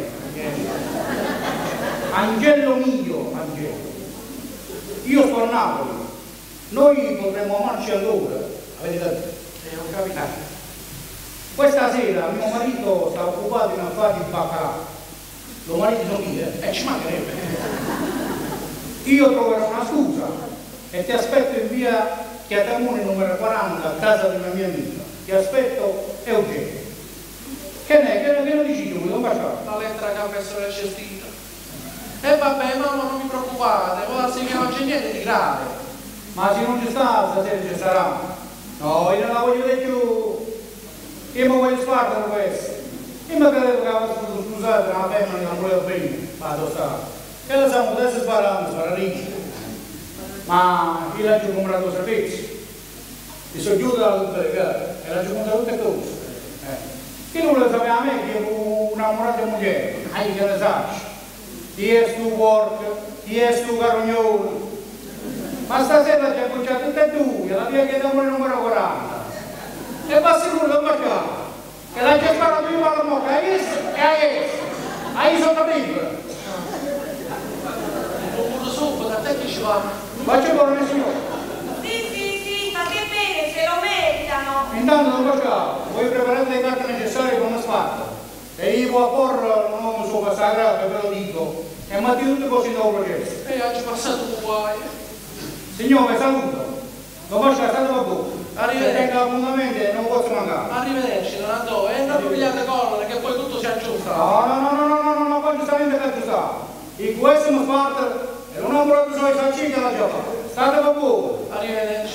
G: Angelo mio, Angelo. Io sto a Napoli, noi potremmo amarci allora, avete detto?
D: Ho capito.
G: Questa sera mio marito sta occupato in affari di baccalà. Lo marito sono io,
D: Ci mancherebbe.
G: Io troverò una scusa e ti aspetto in via Chiatamone numero 40 a casa di una mia amica. Ti aspetto Eugenio. Che ne dici tu? Non facciamo?
D: La lettera che ha messo nel cestino. E vabbè, mamma, non vi preoccupate, ora si chiama, non c'è niente di grave.
G: Ma se non ci sta, stasera ci sarà. No, io non la voglio vedere più. Io mi voglio spartare questo. Io mi credevo che avessi scusato una femmina che non volevo prima. Vado sta. E lo siamo adesso sparando, spararicci. Ma io l'ho comprato servizi. Mi sono chiuso da tutte le case e l'ho comprato tutte le cose. Chi non lo sapeva a me che ero un'amorata moglie, che ne sai? Chi è stu porco, chi è stu carognolo. Ma stasera ci ha conciato tutte e due, la via che da numero 40. E va sicuro da marcare, che la gente spara più alla mocca, hai visto? E hai sono capito?
D: Uno sopra, da te che ci va.
G: Faccio buono signore.
E: Sì, fate bene, se lo meritano.
G: Intanto non facciamo, voi preparate le carte necessarie con una spada. E io a porre un uomo sopra sagrato, ve lo dico, e mi ha detto tutte cose in nuovo processo.
D: E oggi passato un guai.
G: Signore, saluto. Lo faccio a salvo a voi. Se tenga appuntamento non posso mancare.
D: Arrivederci, Don Antonio, e non pigliate collera che poi tutto si aggiusta.
G: No, poi giustamente per aggiustare. In questo mi parte e non ho proprio solo i salcini alla gioca. State con voi.
D: Arrivederci.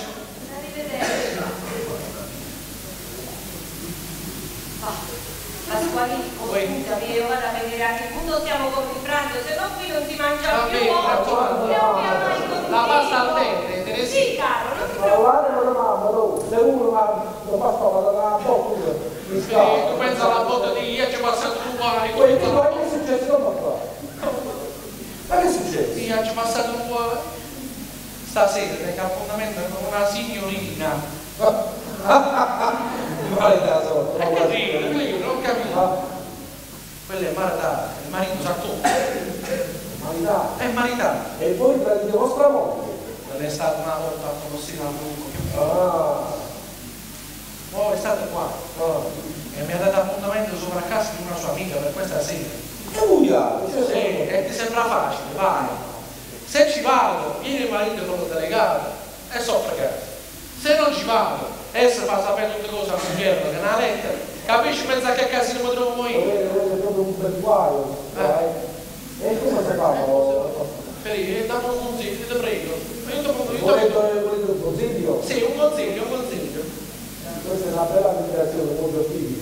E: Pasqualino, scusami, io vado a vedere a che punto stiamo con il pranzo, se no qui non si mangia più oggi.
D: La pasta al dente, Teresina.
E: Sì, caro, non ti
C: Ma guarda con la mamma, no, se uno lo fa stare da bocca, mi
D: Sì, tu pensa alla botta di ieri, ci passato un guai.
C: Poi tu hai che è successo? Come fa? Ma che è successo?
D: Sì, ci passato un guai. Stasera tengo appuntamento con una signorina.
C: Male da sorte, ma guarda.
D: Io non capisco. Quello è maritato, il marito sa tutto.
C: Marità.
D: È maritato.
C: E voi tradite vostra moglie?
D: Non è stato una volta con lo stile al lungo.
C: Ah.
D: Poi è stato qua. E mi ha dato appuntamento sopra casa di una sua amica per questa sera.
C: Che mundiale?
D: Sì, e ti sembra facile, vai. Se ci vado, viene il marito con lo delegato e soffre casa. Se non ci vado, essa fa sapere tutte cose al moglie che è una lettera. Capisci? Pensa che casino mi trovo io.
C: Volete proprio un bel guaio. E come si fa?
D: Felice, dammi un consiglio, ti prego.
C: Volete un consiglio?
D: Sì, un consiglio.
C: Questa è una bella dichiarazione, molto tipica.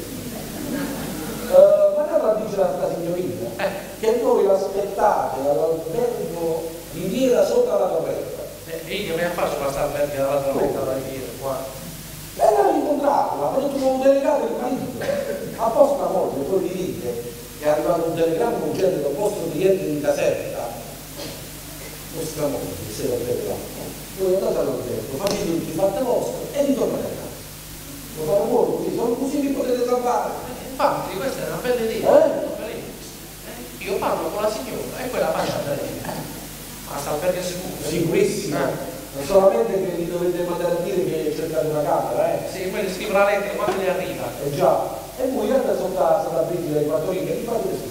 C: Ma cosa dice la signorina? Che voi l'aspettate all'albergo Riviera sopra la torretta.
D: E io mi ha fatto passare albergo dalla torretta alla Riviera qua.
C: L'ha incontrato, ha fatto un delegato il marito. A vostra moglie poi gli dite che è arrivato un telegramma con gente del vostro cliente in caserta. Vostra moglie, se lo telegramma. Voi andate all'albergo, fate i tutti, fate vostro e ritornate a casa. Lo fate voi così, solo così vi potete salvare.
D: Infatti, questa è una bella idea. Io parlo con la signora e poi la faccio andare. Ma sta albergo è sicuro?
C: Sicurissimo. Non solamente che vi dovete mandare a dire che cercate una camera,
D: Sì, poi scrivo la lettera quando le arriva.
C: già. E voi andate sotto la briglia dei fattorini e vi fate le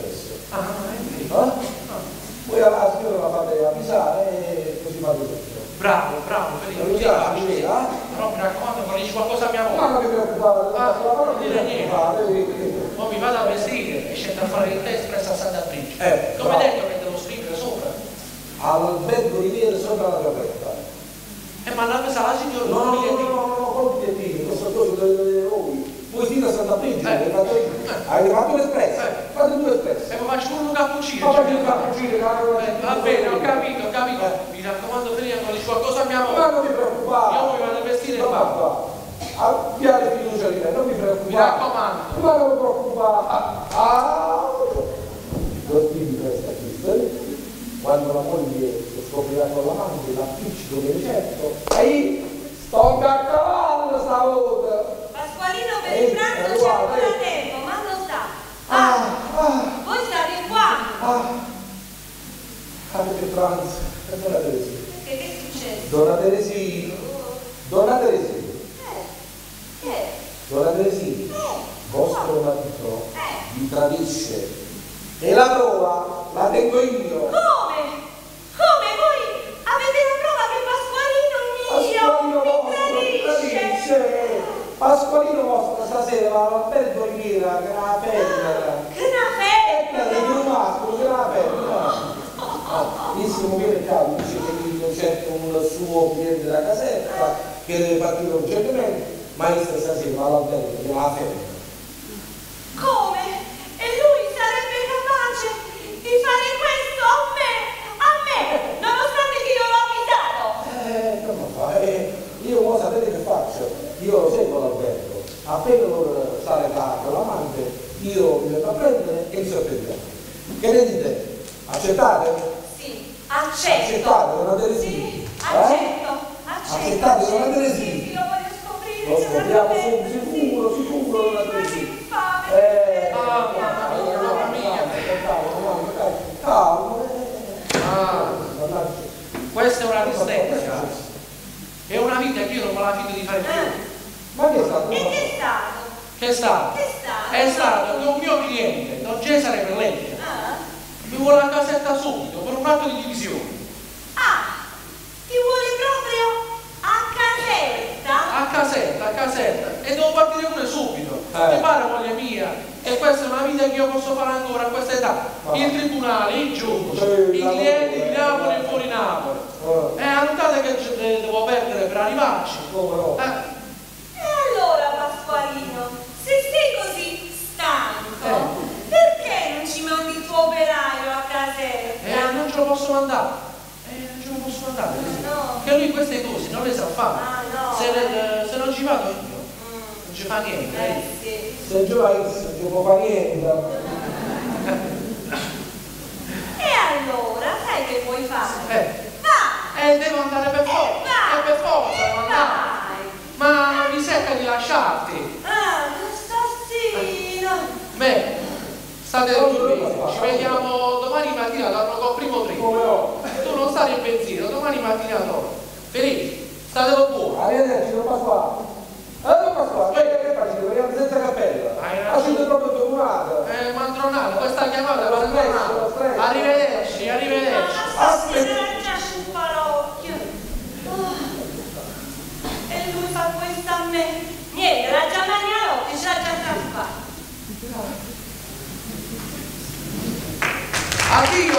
C: la signora la fate avvisare e così fate tutto.
D: Bravo, Felice.
C: Non mi piace, vero?
D: Però mi raccomando, non dici qualcosa a mia
C: Ma
D: moglie.
C: non mi preoccupare,
D: non dire niente.
C: niente.
D: Poi mi vado a vestire e scendo a fare il test presso a Santa Bridge. Come
C: bravo.
D: detto che devo scrivere sopra.
C: All'albergo Riviera sopra la cappella.
D: Ma la sa la signora
C: No,
D: non mi dice.
C: non mi dico, questo coso delle voi. Voi siete a Santa Bridge, avete fatto l'espresso, fate due espressi.
D: E poi faccio un cappuccino.
C: Ma faccio un cappuccino,
D: va bene, ho capito. Mi raccomando, Felice, non dici qualcosa a mia moglie.
C: Ma non mi preoccupare.
D: Io mi vado a vestire e vado.
C: Abbiate fiducia di me, non mi preoccupare.
D: Mi raccomando.
C: Ma non mi preoccupare. Così di questa qui. Quando la moglie lo scoprirà con l'amante, l'appiccico viene certo. E io sto a cavallo stavolta.
E: Pasqualino, per il pranzo c'è ancora tempo, ma non sta. Voi state qua.
C: Avete pranzo. E Donna Teresina.
E: Che è successo?
C: Donna Teresina. Donna Teresina.
E: Che?
C: Donna Teresina. Vostro marito vi tradisce. E la prova la tengo io.
E: Come? Come voi avete la prova che Pasqualino mio mi tradisce?
C: Pasqualino vostro stasera va all'albergo Riviera che è una femmina.
E: Che una
C: È un mascolo che è una femmina. Benissimo che il capo dice che c'è un suo cliente della casetta che deve partire urgentemente, ma io stasera va all'albergo che è una femmina.
E: Come? E lui sarebbe capace di fare questo a me, nonostante che io l'ho avvisato?
C: Come fa? Io lo sapete che faccio? Io lo seguo l'albergo. Appena loro sale con l'amante, io mi vengo a prendere e mi sorprendiamo. Che ne dite? Accettate?
E: Sì, accetto.
C: Accettate, Donna Teresina?
E: Sì, accetto.
C: Accettate, Donna Teresina?
E: Sì, lo voglio scoprire.
C: Lo scopriamo sicuro, Donna Teresina. Mamma mia. Calmo.
D: Questa è una tristezza. È una vita che io non me la fido di fare più.
C: Ma che è stato?
E: E che è stato?
D: Che è stato? È stato che un mio cliente, Don Cesare Perletti, mi vuole a casetta subito per un atto di divisione.
E: Ti vuole proprio a casetta?
D: A casetta. E devo partire pure subito. Ti pare, moglie mia? E questa è una vita che io posso fare ancora a questa età. Il tribunale, il giudice, i clienti di Napoli e fuori Napoli. Notate che devo perdere per arrivarci.
E: E allora, Pasqualino, se sei così stanco, perché non ci mandi il tuo operaio a casetta?
D: Non ce lo posso mandare.
E: No.
D: Che lui queste cose non le sa fare.
E: No.
D: Se non ci vado io, non ci fa niente.
E: Sì.
C: Se gioca non ci può fare niente.
E: E allora, sai che puoi fare?
D: Devo andare per forza. Per forza devo andare. Ma mi secca di lasciarti.
E: Assassino.
D: Beh, state tranquilli, ci vediamo domani mattina col primo treno. Tu non stare in pensiero, domani mattina no. Felice, state buono.
C: Arrivederci, non Pasquale. Non Pasquale, che faccio? Veniamo senza cappella.
D: Hai
C: siete proprio tornata.
D: Mandronale, questa chiamata è mandronale. Arrivederci.
E: Aspetta. E lui fa questo a me. Niente, l'ha già mangiato e ce l'ha già trasfatta.
D: Addio!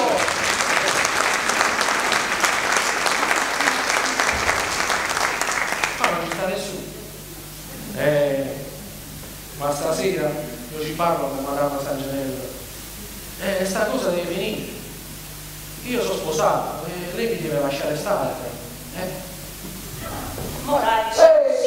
D: Ma non ci sta nessuno. Ma stasera io ci parlo con Madama San Genello. Sta cosa deve finire. Io sono sposato e lei mi deve lasciare stare.
E: Moracci.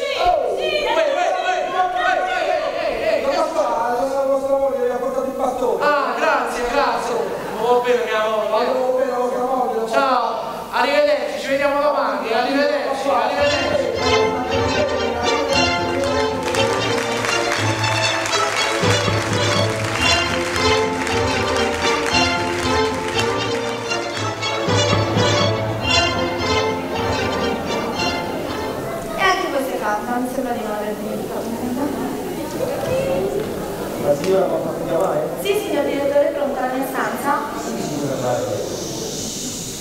C: La vostra moglie vi ha portato il bastone.
D: Grazie. Va bene mia moglie. Ciao, arrivederci, ci vediamo domani. Arrivederci.
F: E anche questa è fatta, mi sembra di non aver dimenticato.
C: La signora mi ha fatto chiamare?
F: Sì, signor direttore, pronta la mia stanza?
C: Sì, signora.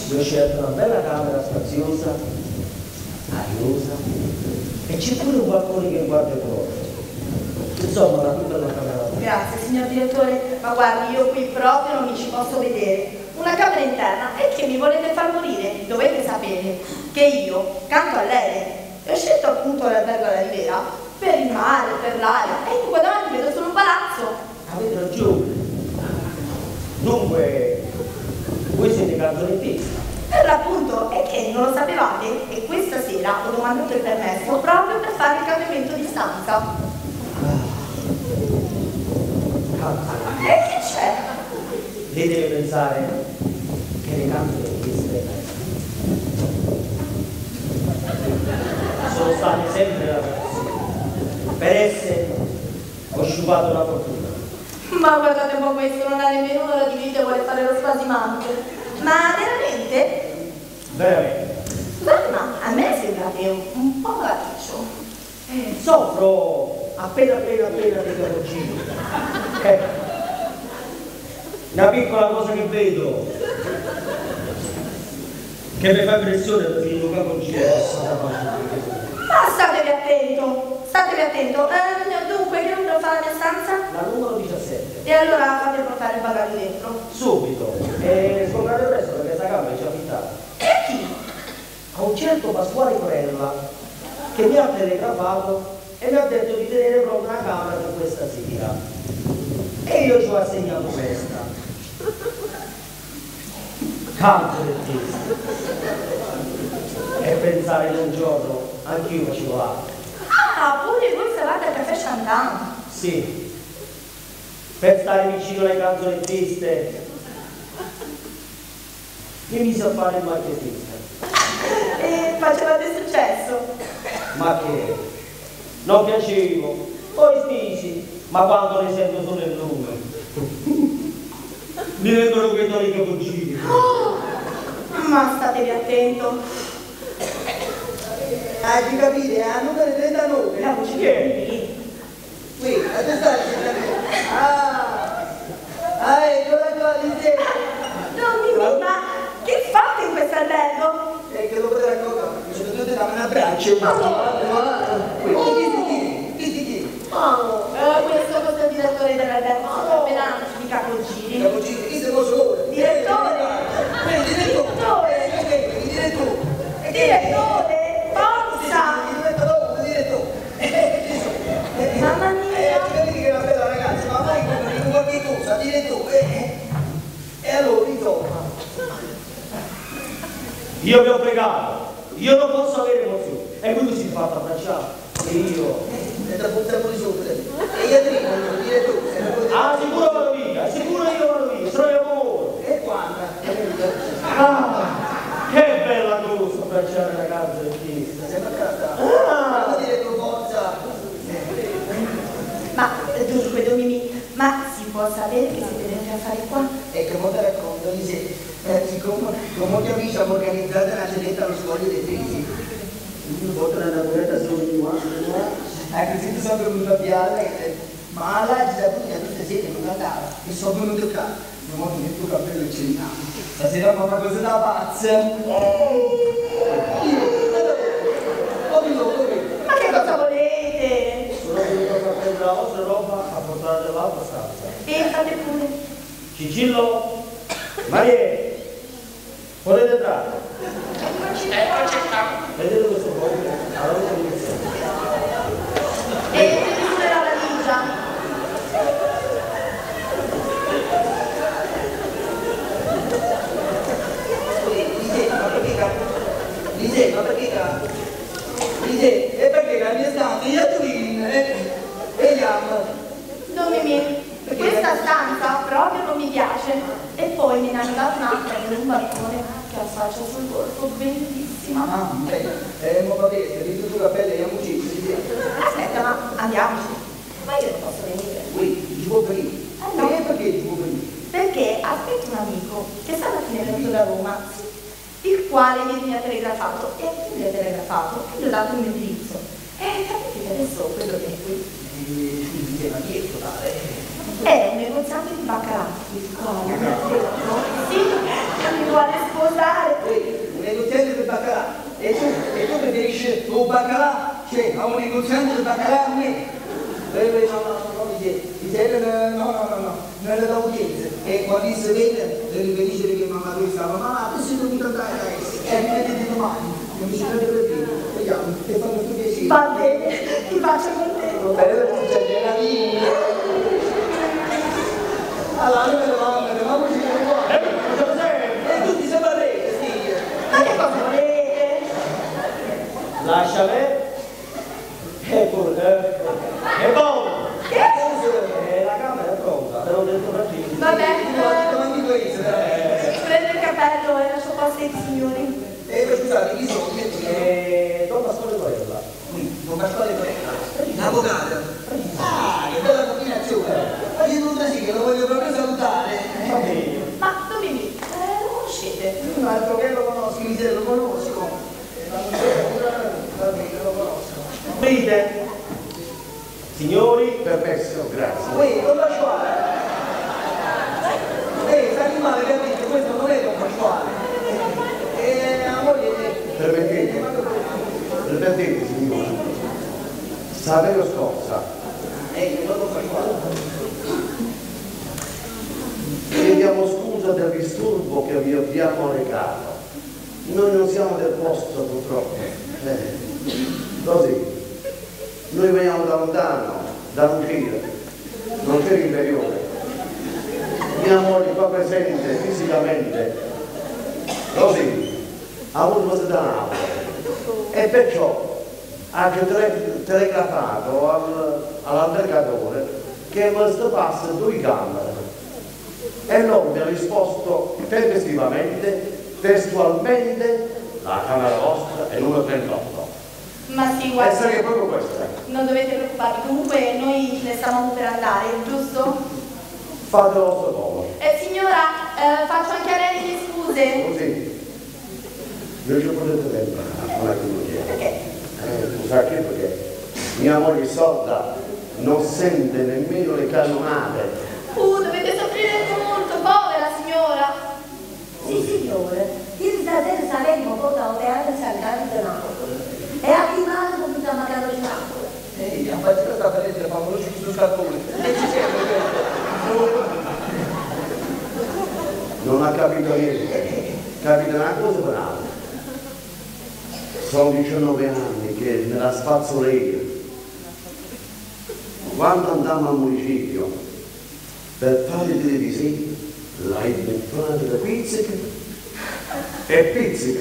H: Io ho scelto una bella camera spaziosa, ariosa, e c'è pure un balcone che guarda il porto. Insomma, una più bella camera.
E: Grazie, signor direttore, ma guardi, io qui proprio non mi ci posso vedere. Una camera interna, e che mi volete far morire? Dovete sapere che io canto all'aereo e ho scelto appunto l'albergo alla Rivera per il mare, per l'aria, e qua davanti vedo solo un palazzo.
H: Avete ragione. Dunque, voi siete canzonettisti.
E: Per l'appunto è che non lo sapevate e questa sera ho domandato il permesso proprio per fare il cambiamento di stanza. E che c'è?
H: Lei deve pensare che le canzonettisti sono state sempre la persona. Per esse ho sciupato una fortuna.
E: Ma guardate un po' questo, non ha nemmeno un'ora di vita e vuole fare lo spasimante. Ma veramente?
H: Veramente.
E: Scusate, ma a me sembrate un po' malaticcio.
H: Soffro appena dei capogiri. Una piccola cosa che vedo che mi fa impressione per finire un capogiro.
E: Ma statevi attento, statevi attento. Dunque, che numero fa la mia stanza?
H: La numero 17.
E: E allora fate portare il bagaglio dentro.
H: Subito. E scoprirete presto perché questa camera è già fittata.
E: E chi?
H: A un certo Pasquale Corella che mi ha telegrafato e mi ha detto di tenere pronta una camera per questa sera. E io ci ho assegnato questa. Canto del testo. E pensare che un giorno anch'io facevo altro.
E: Ah, pure voi stavate al caffè Chandan.
H: Sì, per stare vicino alle canzonettiste mi misi a fare il marchettista.
E: E facevate successo?
H: Ma che? Non piacevo, poi stisi, ma quando ne sento solo il nome mi vengono quei toni capogiri.
E: Ma statevi attento.
B: Di capire, a numero 39.
E: La voce
H: Chi è?
E: di
B: Qui, a te stai eccola qua di te.
E: Don, ma che fate in questo albergo?
B: Che lo potete raccogliere, soprattutto da un abbraccio. Chi?
E: Questo è il direttore dell'albergo, sono appena di capogiri.
B: Capogiri, chi se lo so?
E: Direttore! Direttore! Forza! Mamma mia!
B: Vedi che è una bella ragazza, ma poi come qualche cosa, direttore. E allora, insomma.
H: Io vi ho pregato, io non posso avere emozioni. E quindi si è fatto abbracciare. E io.
B: È da buttare di sopra. E io dico, direttore.
H: Ah, sicuro vado via, sicuro io vado via, sono io lavoro.
B: E quando?
H: Che bella cosa abbracciare la ragazza del tista.
B: Sei mancata? Diretto forza.
E: Ma dunque, Don Mimì, ma si può sapere che siete venuti a fare qua?
B: Ecco, mo te racconto, siccome con molti amici abbiamo organizzato una cenetta allo scoglio dei Trisi. Una volta una napolitana sono così ti sono venuto a piare, ma là ci saputo che tutte sere non andava e sono venuto qua. Non ho detto il capello e ceniamo. Stasera fa una cosa da pazza.
E: Ma che cosa volete?
H: Sono venuto a prendere la vostra roba a portare nell'altra stanza.
E: E fate pure.
H: Cicillo, Maria, potete entrare.
D: Eccoci qua.
H: Vedete questo foglio? Allora iniziamo.
E: E pure la valigia.
B: Lise, e perché la mia stanza? Io vediamo.
E: Don Mimì, questa stanza proprio non mi piace. E poi me ne hanno dato un'altra con un balcone che affaccia sul golfo, bellissima.
B: Ah, beh, mo va bene, se tu la pelle andiamo ci
E: Aspetta, ma andiamoci. Ma io non posso venire.
B: Qui, ci può venire.
E: No.
B: E perché ci può venire?
E: Perché aspetto un amico che stamattina è venuto da Roma, il quale mi ha telegrafato e a chi mi ha telegrafato e gli ho dato il mio indirizzo. Capite che adesso quello che è qui
B: Ma chi è totale?
E: è un negoziante di baccarat, il quale mi ha detto sì, mi vuole sposare.
B: Un negoziante del baccalà. E tu preferisci un baccalà? Cioè, a un negoziante del baccalà a me? No, non è l'udienza. E quando si vede, le riferisce che mamma lui stava malata, si non mi andare a essere. E mi vedete domani, non mi si vede per dire. Vediamo, ti fanno più piacere.
E: Va bene, ti faccio con te.
B: Va bene, c'è la linea. Allora, noi eravamo qua. E tutti si parete, sì.
E: Ma che cosa volete?
H: Lasciami. E poi.
E: Che?
H: La camera è pronta, te l'ho detto per te.
E: Vabbè,
B: Scusate,
E: prendo il cappello e lascio posto ai signori.
B: chi sono?
H: Don Pasquale Corella.
B: Don Pasquale Corella. L'avvocato. Ah, che bella combinazione. Ma io non da sì che lo voglio proprio salutare.
H: Va bene.
E: Ma dove mi? Lo conoscete?
B: Un altro che lo conosco, mi se lo conosco. Va bene, lo conosco.
H: Aprite. Signori, permesso, grazie.
B: Uè, Don Pasquale. Sta animale che ha detto, questo non è Don Pasquale. La moglie
I: Permettete, signore. Saverio Scorza.
B: non Don Pasquale.
I: Chiediamo scusa del disturbo che vi abbiamo recato. Noi non siamo del posto, purtroppo. Così. Noi veniamo da lontano, da non c'è inferiore. Mia moglie qua presente fisicamente, così, ha avuto visita a Napoli e perciò ha telegrafato all'albergatore che questo passa 2 camere e lui mi ha risposto tempestivamente, testualmente, la camera vostra è numero 38.
E: Ma sì,
I: E
E: guarda,
I: sarebbe proprio questa.
E: non dovete preoccuparvi, comunque noi ne stavamo per andare, giusto?
I: Fate lo vostro comodo.
E: Signora, faccio anche a lei le scuse.
I: Così. Non ci potete tempo a fare quello che
E: Perché?
I: Sai che perché mia moglie sorda non sente nemmeno le cannonate.
E: Dovete soffrire molto, povera signora.
A: Sì, signore, ieri stasera saremmo portato teatro San di Napoli e a rimane con tutta magari di Napoli.
B: A partire da prendere famoso su scarpone. E ci siamo.
I: Non ha capito niente. Capita una cosa per l'altra. Sono 19 anni che me la spazzoleia. Quando andammo al municipio per fare i televisivi, la inventata da pizzica e pizzica.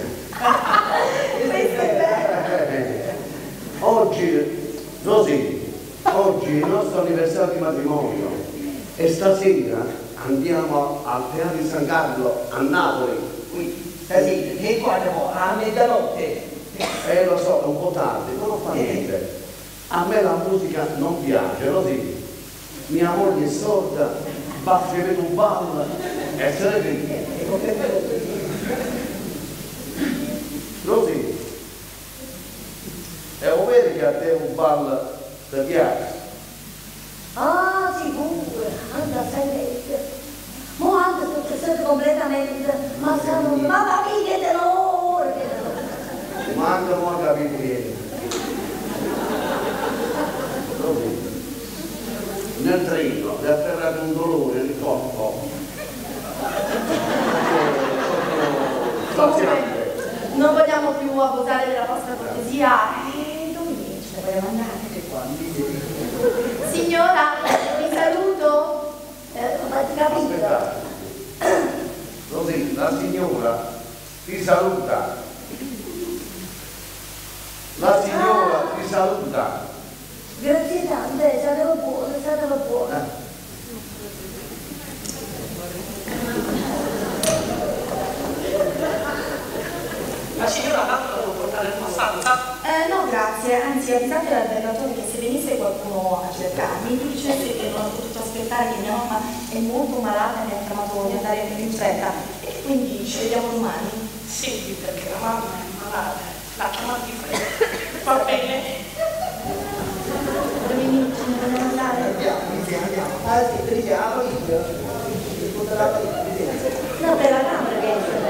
I: Oggi, così, oggi è il nostro anniversario di matrimonio e stasera andiamo al Teatro di San Carlo a Napoli.
B: Qui, stasera, che qua andiamo a mezzanotte.
I: Lo so, è un po' tardi, ma non fa niente. A me la musica non piace, così. Mia moglie è sorda, va a vedere un ballo e se ne vede. Così. È vero che a te un ballo ti piace?
A: Ah, sicuro, anche a sentire. Ma anche se siete completamente, ma siamo ma che tenore, che tenore.
I: Manca non ha capito niente. Così. Nel treno, mi ha afferrato un dolore nel corpo.
E: Comunque, non vogliamo più abusare della vostra cortesia. Domenica, vogliamo andare? Signora, vi saluto.
I: Aspettate. Così, la signora ti saluta. La signora ti saluta.
A: Grazie tante, satelo buono, satelo buono.
D: La signora tanto devo portare in stanza?
E: No, grazie, anzi avvisate l'albergatore che se venisse qualcuno a cercarmi, mi dicesse che non ho potuto aspettare che mia mamma è molto malata e mi ha chiamato di andare in fretta e quindi ci vediamo domani.
D: Sì, perché la mamma è malata, l'ha chiamata di fretta. Va bene?
E: Domenico, ce ne dobbiamo andare?
B: Andiamo. Ah sì, Tricia, la valigia. Tutta la valigia.
A: No, per la camera che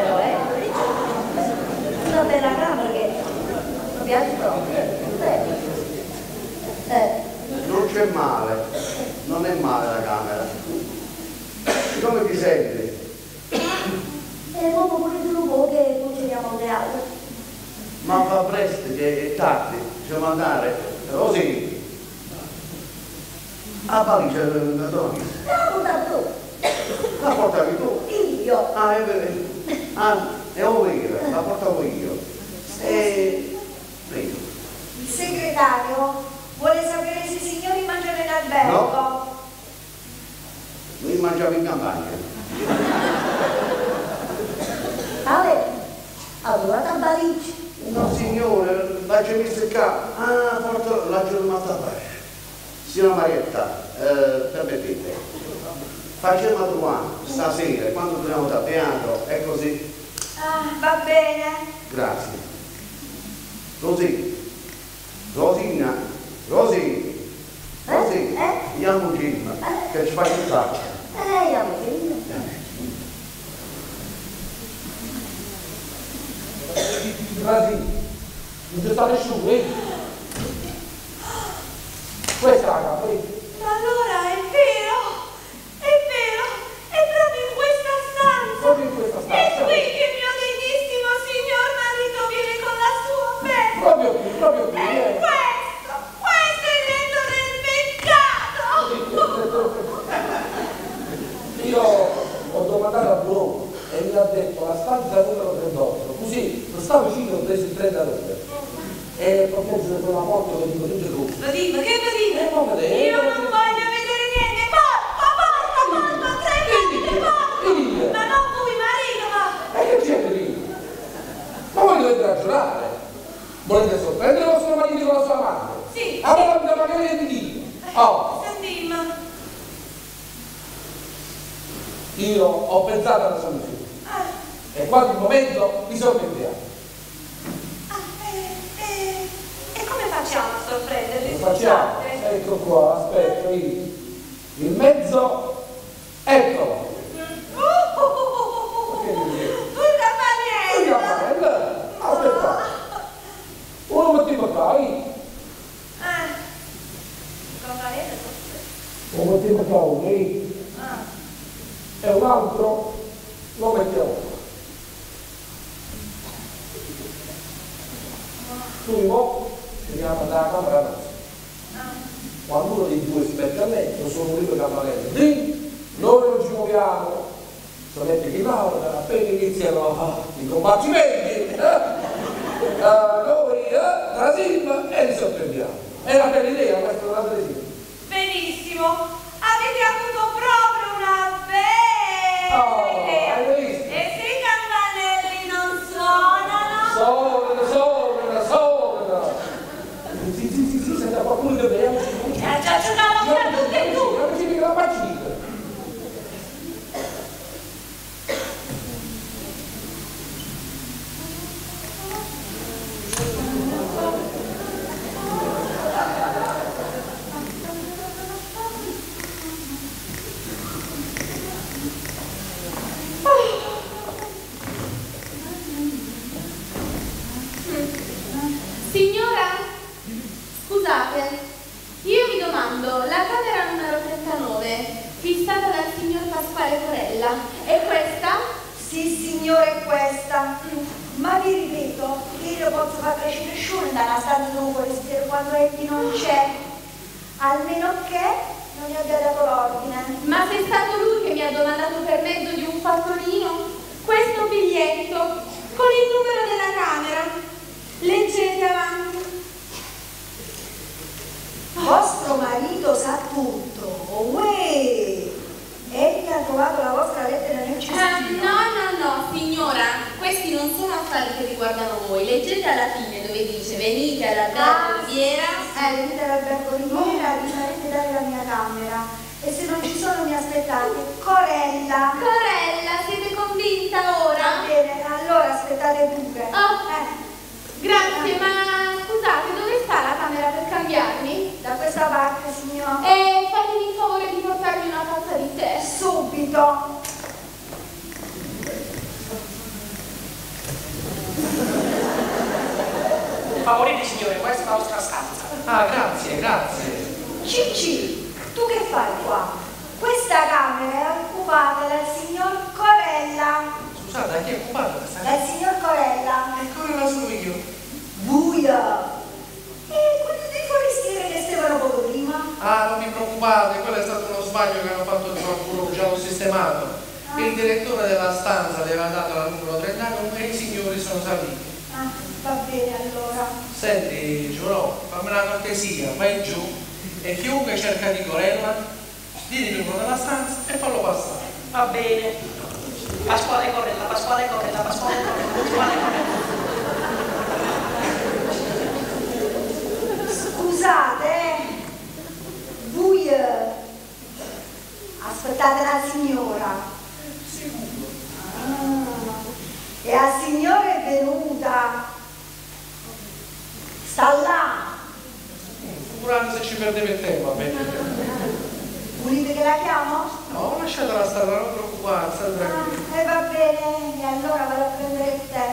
I: vedi?
E: E dopo pure tu un po' che procediamo al teatro.
I: Ma fa presto che è tardi, dobbiamo andare. Così. A valigia la tua amica.
E: La portavi tu.
I: La portavi tu?
E: Io.
I: Ah, è vero. Ah, è vero, la portavo io. Prego.
A: Il segretario vuole sapere se i signori mangiano in albergo.
I: No. Noi mangiamo in campagna.
E: Ale, allora la valigia.
I: No signore, la c'è messo il capo. Ah, porto la giornata a fare. Signora Marietta, permettete, facciamo domani, stasera, quando torniamo da teatro, è così.
A: Ah, va bene.
I: Grazie. Rosina, Rosì, andiamo in gym, che ci fai un sacco.
E: Andiamo in gym.
C: Rosì, non ci sta nessuno, Questa è la capa,
A: Allora è vero, è proprio in questa stanza.
C: Proprio in questa stanza.
A: È qui che il mio degnissimo signor marito viene con la sua festa.
C: Proprio qui,
A: E questo è l'etto del peccato.
C: Io ho domandato a Bruno e mi ha detto la stanza numero 38, così lo stavo vicino, ho preso il 39. E proprio di quella porta che dico tutte cose.
A: Lo dico, che lo dico?
C: Non vedete,
A: Io non voglio vedere niente. Porta, tremende, porta. Ma non lui, marito, ma...
C: E che c'è lì? Ma voi dovete ragionare. Volete sorprendere il vostro marito con la sua madre?
A: Sì.
C: Allora mi magari di Dio. Oh,
A: Sentimo.
C: io ho pensato alla soluzione. E quando il momento mi sono inventato.
A: E come facciamo a sorprenderli?
C: Lo facciamo.
A: Scusate.
C: Ecco qua, aspetta, vedi. Il mezzo, eccolo. Che dici?
A: Un campanello.
C: Aspetta. Uno mettiamo qua, vedi?
A: Un campanello.
C: Lo mettiamo qua uno, vedi? E un altro lo mettiamo qua. Primo andiamo dalla camera nostra. Quando uno dei due si mette a letto, sono io e campanello. Lì noi non ci muoviamo, solamente chi lavora, appena iniziano i combattimenti, noi trasim e li sorprendiamo. È una bella idea questa della Tresina.
A: Benissimo. Avete avuto proprio una bella idea.
C: Hai visto?
A: E se i campanelli non suonano?
C: Sì, senta qualcuno che vediamo.
A: Già ci andavo a tutte e due.
C: Non ci mica la partita.
F: Signora, scusate, io vi domando, la camera numero 39, fissata dal signor Pasquale Corella, è questa?
A: Sì, signore, è questa. Ma vi ripeto, io posso far crescere nessuno dalla stanza dopo quando egli non c'è. Almeno che non gli abbia dato l'ordine.
F: Ma se è stato lui che mi ha domandato per mezzo di un fattorino questo biglietto con il numero della camera. Leggete avanti.
A: Vostro marito sa tutto. Uè! Egli ha trovato la vostra lettera nel cestino.
F: No, signora, questi non sono affari che riguardano voi. Leggete alla fine dove dice venite all'albergo Riviera.
A: Venite all'albergo Riviera, vi farete dare la mia camera. E se non ci sono mi aspettate. Corella,
F: siete convinta ora?
A: Va bene, allora aspettate pure.
F: Grazie, ma scusate, dove sta la camera per cambiarmi?
A: Da questa parte, signor.
F: E fatemi il favore di portarmi una tazza di tè.
A: Subito.
J: Favorite signore, questa è la vostra stanza.
D: Ah, grazie.
A: Cicci, tu che fai qua? Questa camera è occupata dal signor
D: marito della stanza le aveva dato la numero 39 e i signori sono saliti.
A: Ah, va bene allora.
D: Senti, Giurò, fammi una cortesia, vai giù e chiunque cerca di Corella, digli il numero della stanza e fallo passare.
J: Va bene. Pasquale Corella, Pasquale Corella, Pasquale Corella, Pasquale Corella.
A: Scusate, voi aspettate la signora.
D: Sicuro.
A: E la signora è venuta. Sta là.
D: Figurando se ci perdeva il tempo, va bene.
A: Volete che la chiamo?
D: No, lasciatela stare, non preoccupare, state tranquilli.
A: Va bene, e allora vado a prendere il tè.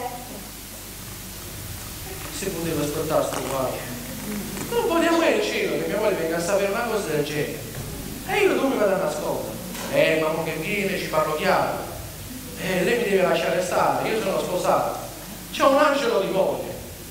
D: Si poteva aspettare sto qua. Non vogliamo mai il cielo che mia moglie venga a sapere una cosa del genere. E io dove vado a nascondere? Mamma che viene, ci parlo chiaro. Lei mi deve lasciare stare, io sono sposato. C'ho un angelo di moglie.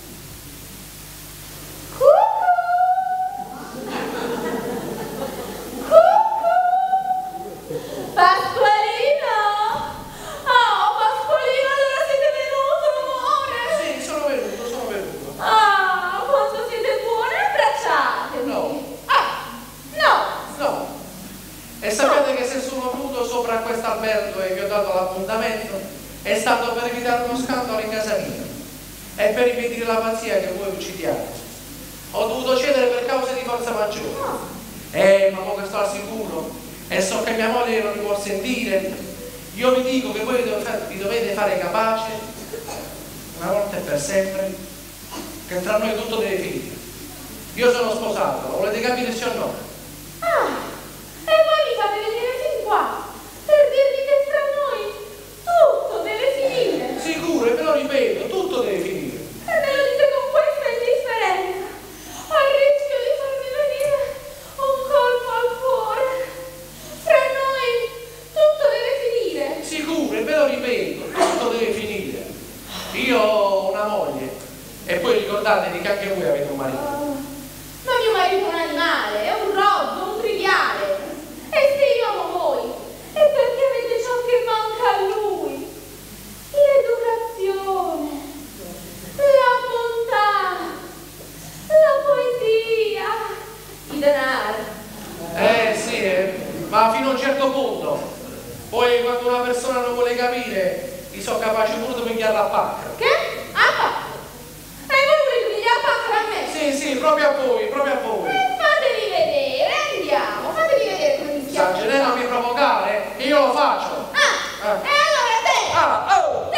F: Pasqualino! Oh, Pasqualino, allora siete venuto, amore?
D: Sì, sono venuto.
F: Ah, quanto siete buoni, abbracciatevi!
D: No.
F: No!
D: E sapete che se sono venuto sopra quest'albergo e vi ho dato l'appuntamento è stato per evitare uno scandalo in casa mia e per impedire la pazzia che voi uccidiate. Ho dovuto cedere per cause di forza maggiore. Ma poi che sto al sicuro e so che mia moglie non mi vuol sentire, io vi dico che voi vi dovete fare capace, una volta e per sempre, che tra noi tutto deve finire. Io sono sposato, lo volete capire sì o no?
F: E voi mi fate venire fin qua per dirvi che tra noi tutto deve finire.
D: Sicuro, e ve lo ripeto, tutto deve finire.
F: E me lo dite con questa indifferenza, a rischio di farmi venire un colpo al cuore. Tra noi tutto deve finire.
D: Sicuro, e ve lo ripeto, tutto deve finire. Io ho una moglie e poi ricordatevi che anche voi avete un marito.
F: Ma mio marito è un animale, è un rozzo, un triviale. E se io amo voi, è perché avete ciò che manca a lui. L'educazione, la bontà, la poesia, i denari.
D: Sì, ma fino a un certo punto. Poi quando una persona non vuole capire, io sono capace pure di pigliarla a pacca.
F: Che? A pacca? E voi volete pigliare a pacca a me?
D: Sì, proprio a voi, proprio a voi.
F: Fatevi vedere, andiamo, fatevi vedere come mi
D: San Genero non mi provocare, che io lo faccio.
F: E allora te!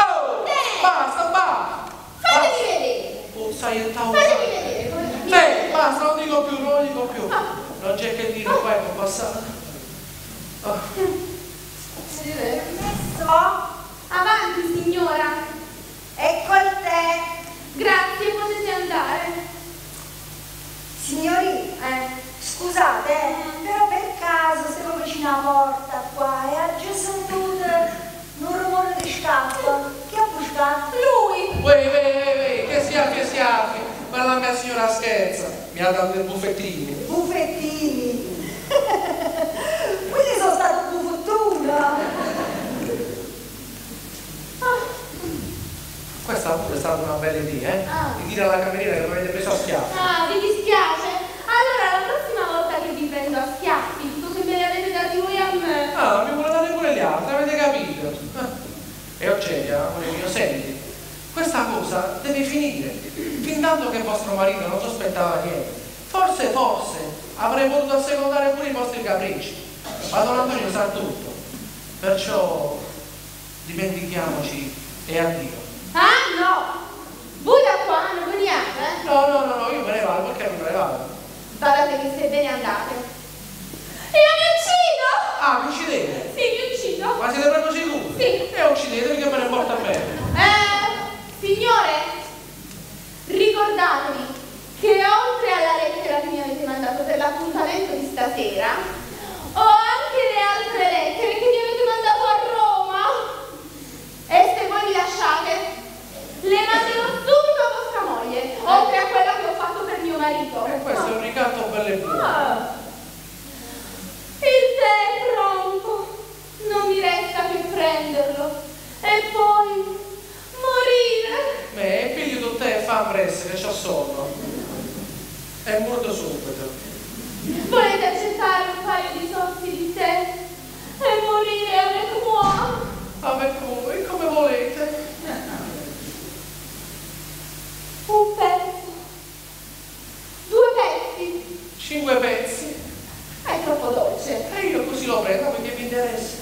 D: Basta!
F: Fatevi vedere!
D: Sai il tavolo.
F: Fatevi vedere come
D: Basta, non dico più. Non c'è che dire, qua è passato.
A: Permesso?
F: Avanti, signora!
A: Ecco il tè.
F: Grazie, potete andare.
A: Signori, scusate, però per caso siamo vicino alla porta qua e ha già sentito un rumore di scappa. Chi ha buscato?
F: Lui!
D: Wey, che siaffi. Quella mia signora scherza. Mi ha dato dei buffettini.
A: Buffettini. Quindi sono stato buffettuno.
D: Questa pure è stata una bella idea, di dire alla cameriera che mi avete preso a schiaffi.
F: Vi dispiace? Allora la prossima volta che vi prendo a schiaffi, dico che me li avete dati voi a me.
D: Mi vuole dare pure gli altri, avete capito? E Eugenio, amore mio, senti, questa cosa deve finire. Fin tanto che vostro marito non sospettava niente. Forse avrei voluto assecondare pure i vostri capricci. Ma Don Antonio sa tutto. Perciò dimentichiamoci e addio.
F: No! Voi da qua non veniate?
D: No, io me ne vado, perché non me ne vado?
F: Badate che se ve ne andate. Io mi uccido!
D: Mi uccidete?
F: Sì, mi uccido.
D: Ma siete proprio sicuri?
F: Sì.
D: Uccidetevi che me ne porta bene.
F: Signore, ricordatevi che oltre alla lettera che mi avete mandato per l'appuntamento di stasera, ho anche le altre lettere che mi avete mandato a Roma. E se voi mi lasciate, le manderò subito a vostra moglie, oltre a quella che ho fatto per mio marito.
D: E questo è un ricatto bello e buono.
F: Il tè è pronto, non mi resta che prendere. prenderlo e poi morire.
D: Pigli tu te e fa presto che c'ho sonno. È morto subito.
F: Volete accettare un paio di sorti di tè e morire avec moi?
D: Avec voi, come volete.
F: Un pezzo. 2 pezzi.
D: 5 pezzi.
F: È troppo dolce.
D: E io così lo prendo perché mi interessa.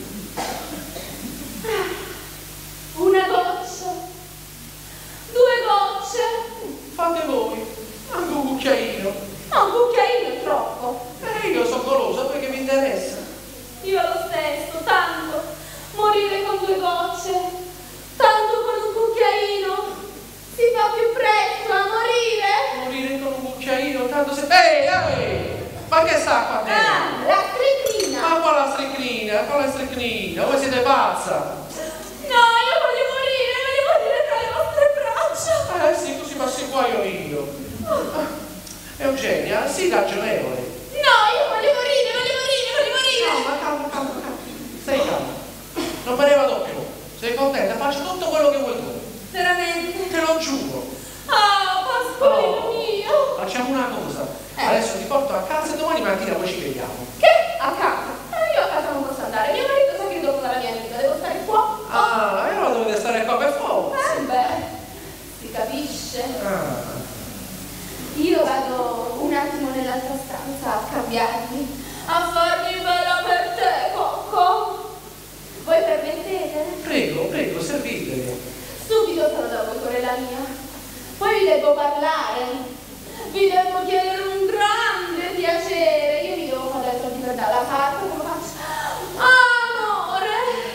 F: Una goccia. 2 gocce.
D: Fate voi. Anche un cucchiaino.
F: No, un cucchiaino è troppo.
D: Io sono golosa perché mi interessa.
F: Io lo stesso, tanto. Morire con 2 gocce. Tanto con un cucchiaino. Si fa più presto a morire.
D: Morire con un cucchiaino, tanto se... Ehi! Ma che sta qua dentro?
F: Ah, la stecchina.
D: Ma qual la stecchina? Qual la stecchina? Voi siete pazza?
F: No, io voglio morire tra le vostre braccia.
D: Sì, così passi qua io. Eugenia, sii ragionevole.
F: No, io voglio morire.
D: No, ma calma. Stai calma. Non me ne vado più. Sei contenta? Faccio tutto quello che vuoi tu.
F: Veramente?
D: Te lo giuro.
F: Ah, Pasqualino mio.
D: Facciamo una cosa. Adesso ti porto a casa e domani mattina poi ci vediamo.
F: Che? A casa? Io a casa non posso andare. Mio marito sa che dopo dalla mia vita devo stare qua.
D: Ah, e allora dovete stare qua per forza.
F: Beh, si capisce.
D: Ah.
F: Io vado un attimo nell'altra stanza a cambiarmi, a farmi bella per te, Cocco. Voi permettete?
D: Prego, servitevi.
F: Subito sarò da voi, sorella mia. Poi vi devo parlare. Vi devo chiedere un grande piacere. Io vi devo fare la solita dalla carta, come faccio? Amore!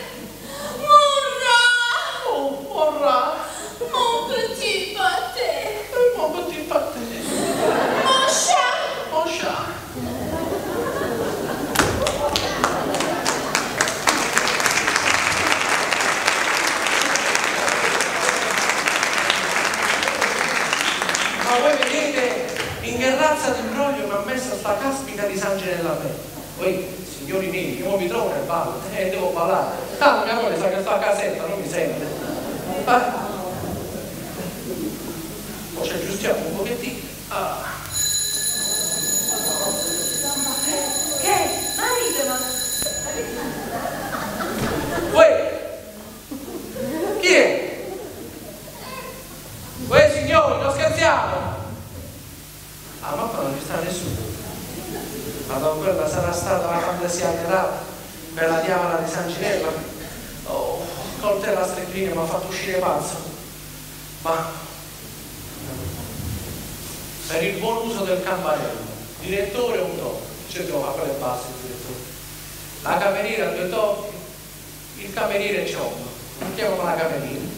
D: Morrà!
F: Mon petit pâté!
D: Mon petit pâté!
F: Mon chat!
D: Mon chat! Ma voi vedete in che razza di imbroglio mi ha messo sta caspita di Sange nella me. Voi, signori miei, io mi trovo nel ballo e devo ballare. Tanto mia moglie sa che sto a casetta, non mi sente. Poi ci aggiustiamo un pochettino.
E: Che? Marito, ma...
D: Chi è? Signori, non scherziamo! Ah, ma qua non ci sta nessuno. Ma dopo quella sarà stata la fantasia alterata per la diavola di San Ginevra. Oh, col te la stecchina mi ha fatto uscire pazzo. Ma per il buon uso del campanello, direttore un tocco, ci trova quelle basse il direttore. La cameriera 2 tocchi, il cameriere ciombo. Mettiamo la cameriera.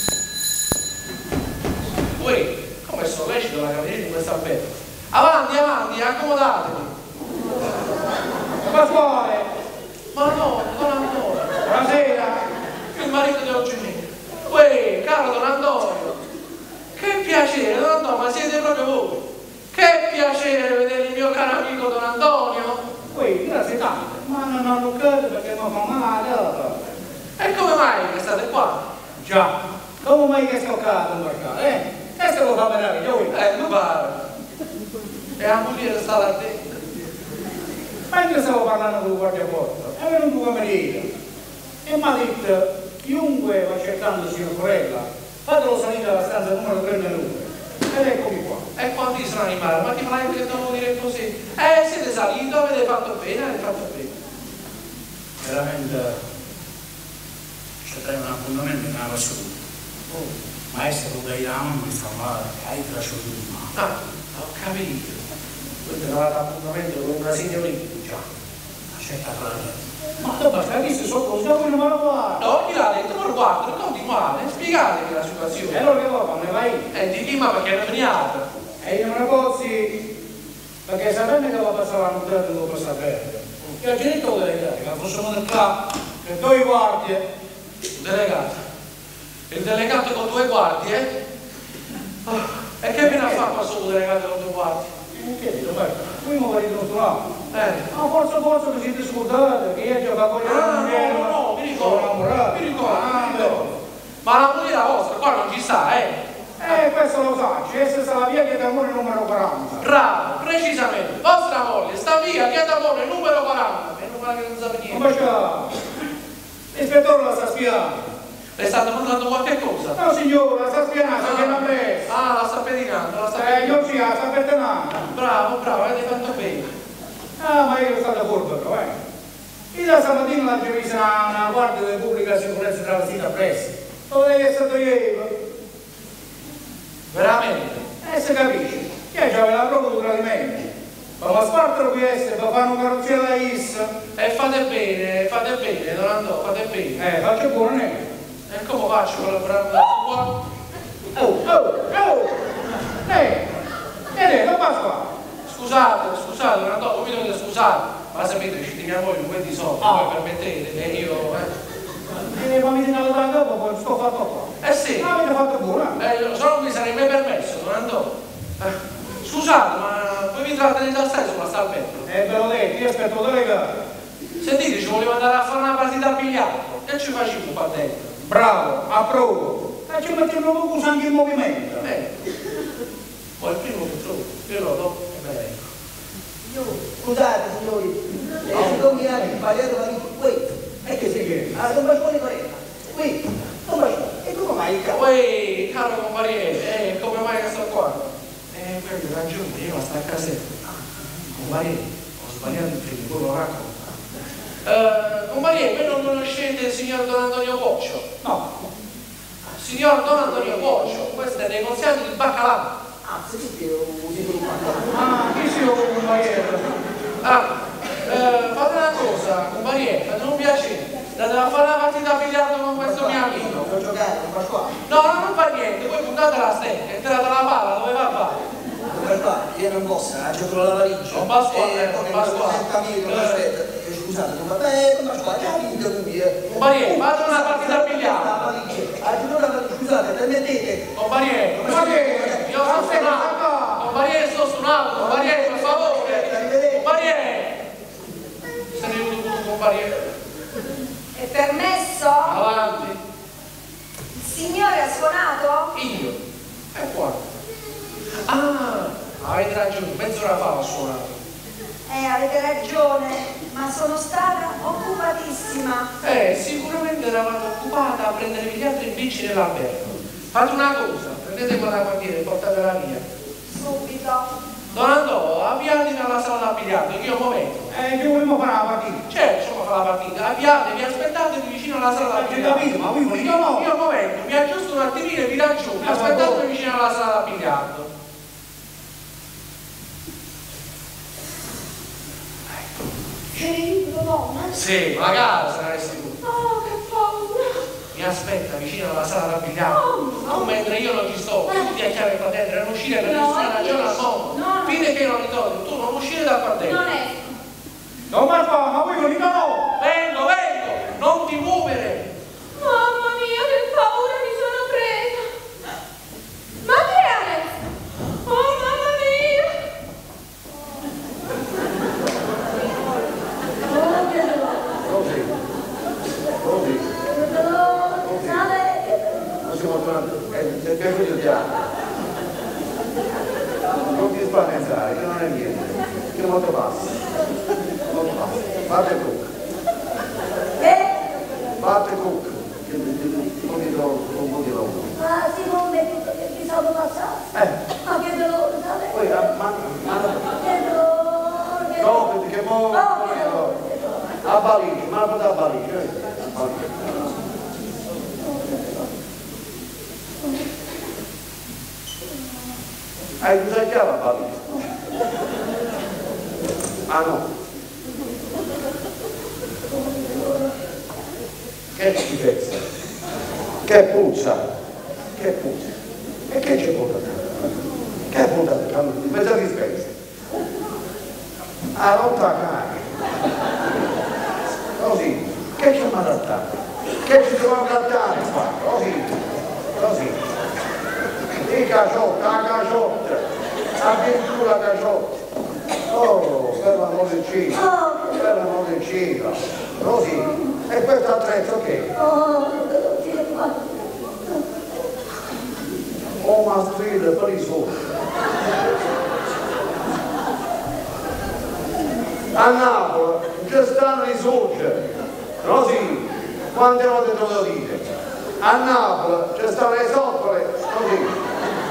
D: Voi, come è sollecito la cameriera in questo albergo? Avanti, accomodatevi.
G: Pasquale!
D: Ma no, Don Antonio.
G: Buonasera!
D: Il marito di Eugenio. Uè, caro Don Antonio. Che piacere, Don Antonio, ma siete proprio voi. Che piacere vedere il mio caro amico Don Antonio.
G: Grazie tante. Ma non credo perché mi fa male.
D: E come mai che state qua?
G: Già, come mai che sto qua a marcare, Che se lo fa meraviglia,
D: mi pare. E la moglie sta là dentro.
G: Mentre stavo parlando con il guardiaporta, è venuto un cameriere e mi ha detto, chiunque va cercando il signor Corella, fatelo salire dalla stanza numero 32. Ed eccomi qua.
D: E quanti sono animali? Ma ti pare che devo dire così? Siete saliti, avete fatto bene,
G: Veramente ci trae un appuntamento in una assoluta. Maestro, lo dai la mamma mi sta male, hai lasciato di mano.
D: Ho capito. Questo è un appuntamento con una signorina.
G: Già, accetta la ma tu basta che sono così, non me lo guarda.
D: No, tirate, non lo guardo, continuate, spiegatevi la situazione.
G: E allora che va, ne vai?
D: Di chi ma perché è veniato?
G: E io non ne pozzi, perché sapendo che va a passare la notte devo passare per. Io ho diritto a delegare, che fossimo del qua, che 2 guardie.
D: Delegato. Il delegato con 2 guardie? E che viene a fare qua solo delegato con 2 guardie?
G: Che dico, guarda, qui mi volete continuare.
D: Ma
G: forse che siete scordati, che io gioco con gli
D: no, ricordo. Ma la moglie vostra qua non ci sta,
G: questo lo sa, c'è sta la via che d'amore numero 40.
D: Bravo, precisamente. Vostra moglie sta via che d'amore numero 40. E non che non sa niente.
G: Ma c'è l'ispettore la sta spiando.
D: Le state portando qualche cosa?
G: No signora, la sta spiando, sta piena presa.
D: Ah, la sta pedinando, la sta pedinando.
G: Io sì, la sta pettinando.
D: Bravo, avete fatto bene.
G: Ah, ma io sono stato furbo però, Io da stamattina l'ho vista una guardia della pubblica sicurezza travestita presso. Dove è stato ieri?
D: Veramente?
G: Si capisce. Io c'avevo la prova di tradimento. Ma spartano qui essere, per fare una carrozzeria da Issa.
D: E fate bene, Don Andò, fate bene.
G: Faccio buono, ne?
D: E come faccio con la brava qua?
G: Non basta qua.
D: Scusate, Don Andò, voi dovete scusare. Ma sapete, ci teniamo voi, quelli soldi, voi permettete, e io,
G: Ma mi dicono da dopo, poi sto fatto qua.
D: Sì.
G: Ma avete fatto buono,
D: Se no non mi sarei mai permesso, Don Andò. Scusate, ma voi vi trattate da stare sulla salvetta?
G: Ve l'ho detto, io aspetto da legare.
D: Sentite, ci volevo andare a fare una partita a biliardo. Che ci facevo qua dentro?
G: Bravo, approvo. E ci mettiamo proprio anche in movimento.
D: Poi il primo che trovo, io lo do e me vengo.
B: Scusate signori, secondo me ha sbagliato questo. E che si chiede? Non Pasquale Corella. Qui, non Pasquale. E come mai il capo?
D: Poi, caro compariere, come mai che sto qua? Quello ragione, io sto a casetta. Compariere, ho sbagliato il primo, poi lo racconto. Compariere, voi non conoscete il signor Don Antonio Boccio?
G: No.
D: Signor Don Antonio Boccio, questo è negoziante di baccalà.
B: Sì, io dico
G: chi si occupa compariere?
D: Fate una cosa, compariere, fate un piacere. Andate a fare una partita a biliardo con questo mio amico.
B: Non giocare, non Pasquale.
D: No, non fa niente, voi puntate la stecca, entrate la palla, dove va a fare?
B: Io non posso, gioco la valigia.
D: Non Pasquale,
B: Scusate, non Pasquale, ha vinto lui.
D: Compariere, fate una partita a biliardo.
B: Scusate, permettete.
D: Compariere, io sto suonato. Compariere, sto suonato. Compariere, per favore. Compariere. Se ne è venuto tu, compariere.
A: È permesso?
D: Avanti.
A: Il signore ha suonato?
D: Io. E qua. Avete ragione, mezz'ora fa ho suonato.
A: Avete ragione, ma sono stata occupatissima.
D: Sicuramente eravate occupata a prendere gli altri bici nell'albergo. Fate una cosa, prendete quella bandiera e portatela via.
A: Subito.
D: Don Andò, avviatevi alla sala da biliardo, che io momento.
G: Che vogliamo fare la partita?
D: Certo, insomma, fa la partita. Avviatevi, aspettatemi vicino alla sala da biliardo.
G: Capito, ma voi no.
D: Io momento, mi aggiusto un attimino e vi raggiungo. Aspettatemi vicino alla sala da biliardo.
F: Sei una donna?
D: Sì, magari saresti tu.
F: Oh, che paura!
D: Mi aspetta vicino alla sala da biliardo. Non mentre io non ci sto, tu ti chiave qua dentro e non uscire per nessuna ragione al mondo. Fine che non ritorno, tu non uscire da qua dentro.
F: Non è.
G: No, ma voi non no!
D: Vengo, non ti muovere!
F: Mamma mia, che paura mi sono presa! Ma che è adesso? Oh, mamma mia!
I: Così. Non siamo tornati. È piaciuto già. Non ti spaventare, che non è niente. Che molto passa. Molto passa. Fate il cook. Fate il cook. Un po' di lavoro.
K: Ma si può mettere che mi sono passato? Ma che dolore, sai?
I: Poi,
K: Che dolore!
I: no, perché mo' a Bali, ma da Bali. Hai usato già la Bali? Ah no. Che schifezza. Che puzza. Che puzza. E che c'è portato? Che è portato? Mezza di spesa. A rotta cane. Così. Che ci siamo adattati? Che ci siamo adattati qua? Così. E caciotta, la caciotta. Addirittura la caciotta. Oh, per l'amore del cielo. Per l'amore del cielo. Così. E questo attrezzo che? Oh, ma stride per i soldi. A Napoli ci stanno i soldi. Così, quante volte te lo dite? A Napoli ci stanno le soppole, così.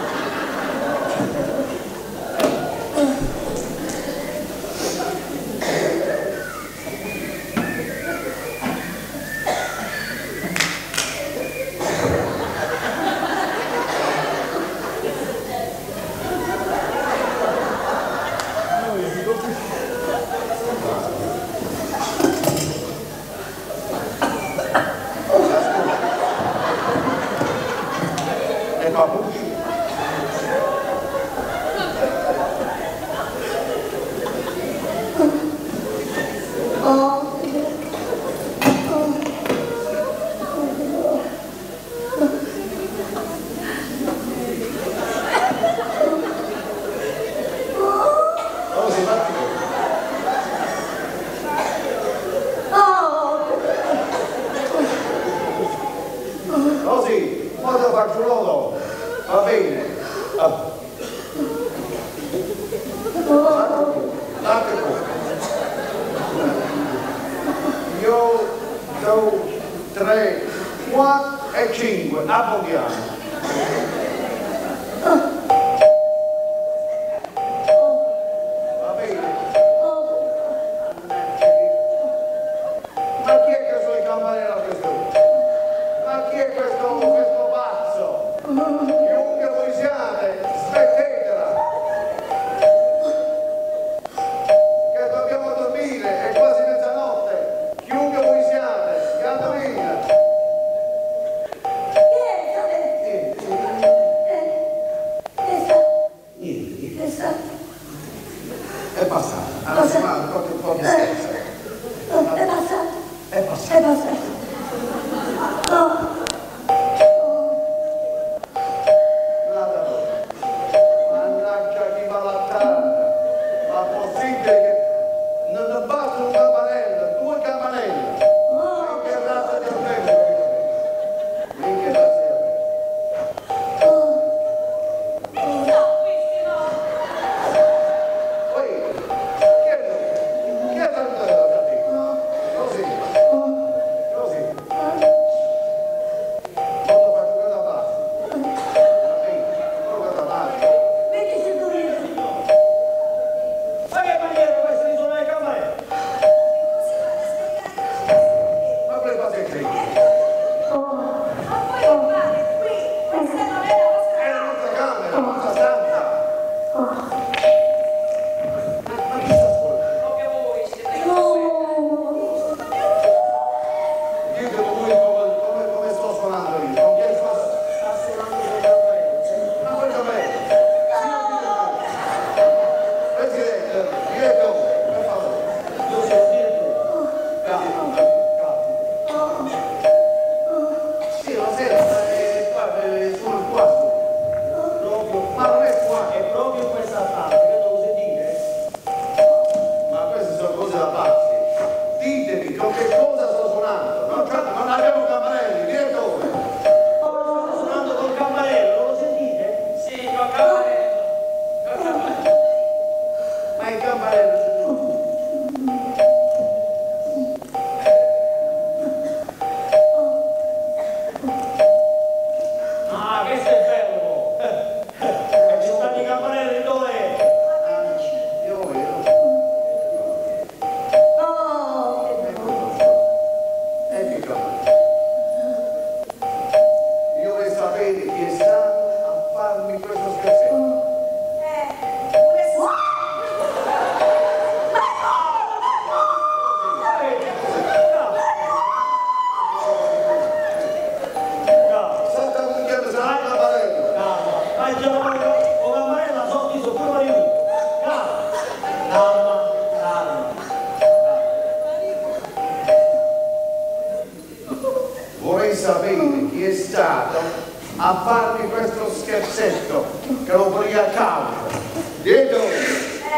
I: sapere chi è stato a farmi questo scherzetto che lo poi a causa. Dietro!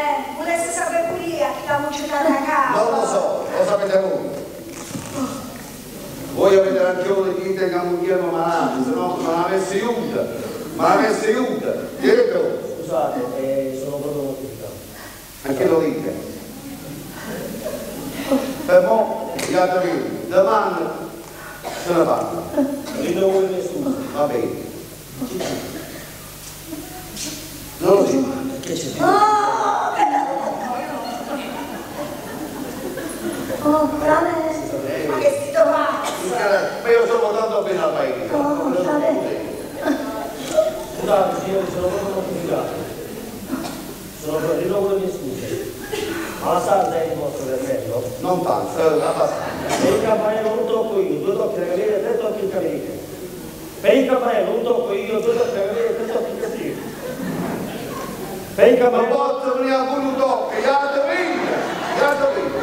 A: Volesse sapere pure io a chi l'ha mucciata a casa.
I: Non lo so, lo sapete voi. Voi avete ragione di dire che non chiamo malato, se no non avessi aiuto. Ma avessi aiuto. Dietro.
H: Scusate, sono proprio mortificato.
I: Anche lo dica. Per mo, gli altri, domani se ne parla.
H: Rinnovo le mie scuse.
I: Va bene. Non lo dico.
H: Che c'è?
K: Oh, veramente? Ma che si trova?
I: Ma io sono tanto bene al paese.
H: Scusate, io sono proprio mortificato. Rinnovo le mie scuse. Ma la salsa è il vostro cervello?
I: Non tanto, abbastanza.
H: Per il campanello non tocco io, 2 tocchi da cameriere, 3 tocchi il cameriere. Per il campanello non tocco io, 2 tocchi da cameriere, 3 tocchi il cameriere. Per il
I: Ma
H: campanello...
I: posso venire a pure un tocco, gli altri vinca, gli altri vinca.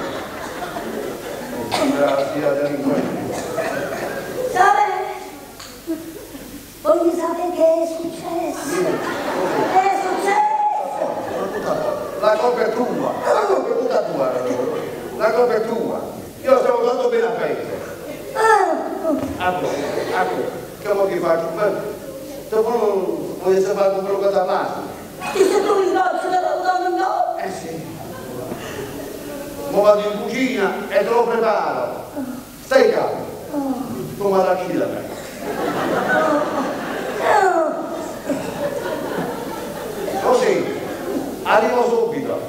I: Grazie a delinquenti.
K: Sapete? Voglio sapere che è successo. Che è successo?
I: La colpa è tua, la colpa è tutta tua, la colpa è tua. Io stavo tanto bene a paese. Ecco, che mo ti faccio? Dopo non puoi fare come quello che ti ha fatto.
K: Ti sei tu il nostro no?
I: Sì. Mo vado in cucina e te lo preparo. Stai calmo. Come la chila da me. Così. Arrivo subito.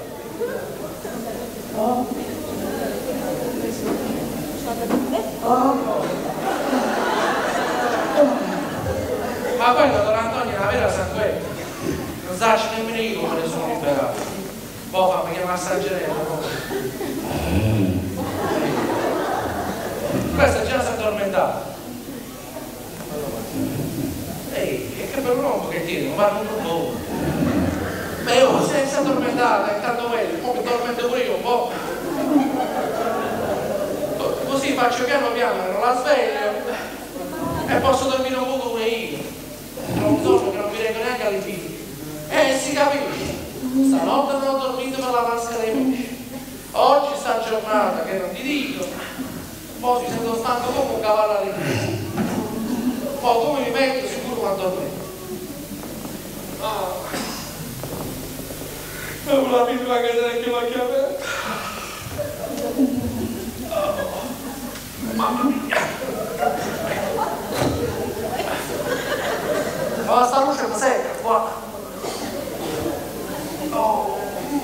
D: Ma quello Don Antonio è una vera sanguetta. Non sa nemmeno io come ne sono liberato. Poi fammi chiamare Sangerello. Questa già si è addormentata. Ehi, è che per un uomo che tiene, guarda un po'. Beh, oh, se si è addormentata, intanto meglio, poi mi dormento pure io un po'. Così faccio piano piano, non la sveglio e posso dormire un po' come io. Tra un sonno che non mi reggo neanche alle figlie. Si capisce. Stanotte non ho dormito per la vasca dei pesci. Oggi sta giornata che non ti dico. Poi mi sento stanco come un cavallo alle figlie. Poi come mi metto sicuro quando dormo. Non la piccola che se ne chiama chiave. Mamma mia. Ma sta luce mi secca qua. Oh.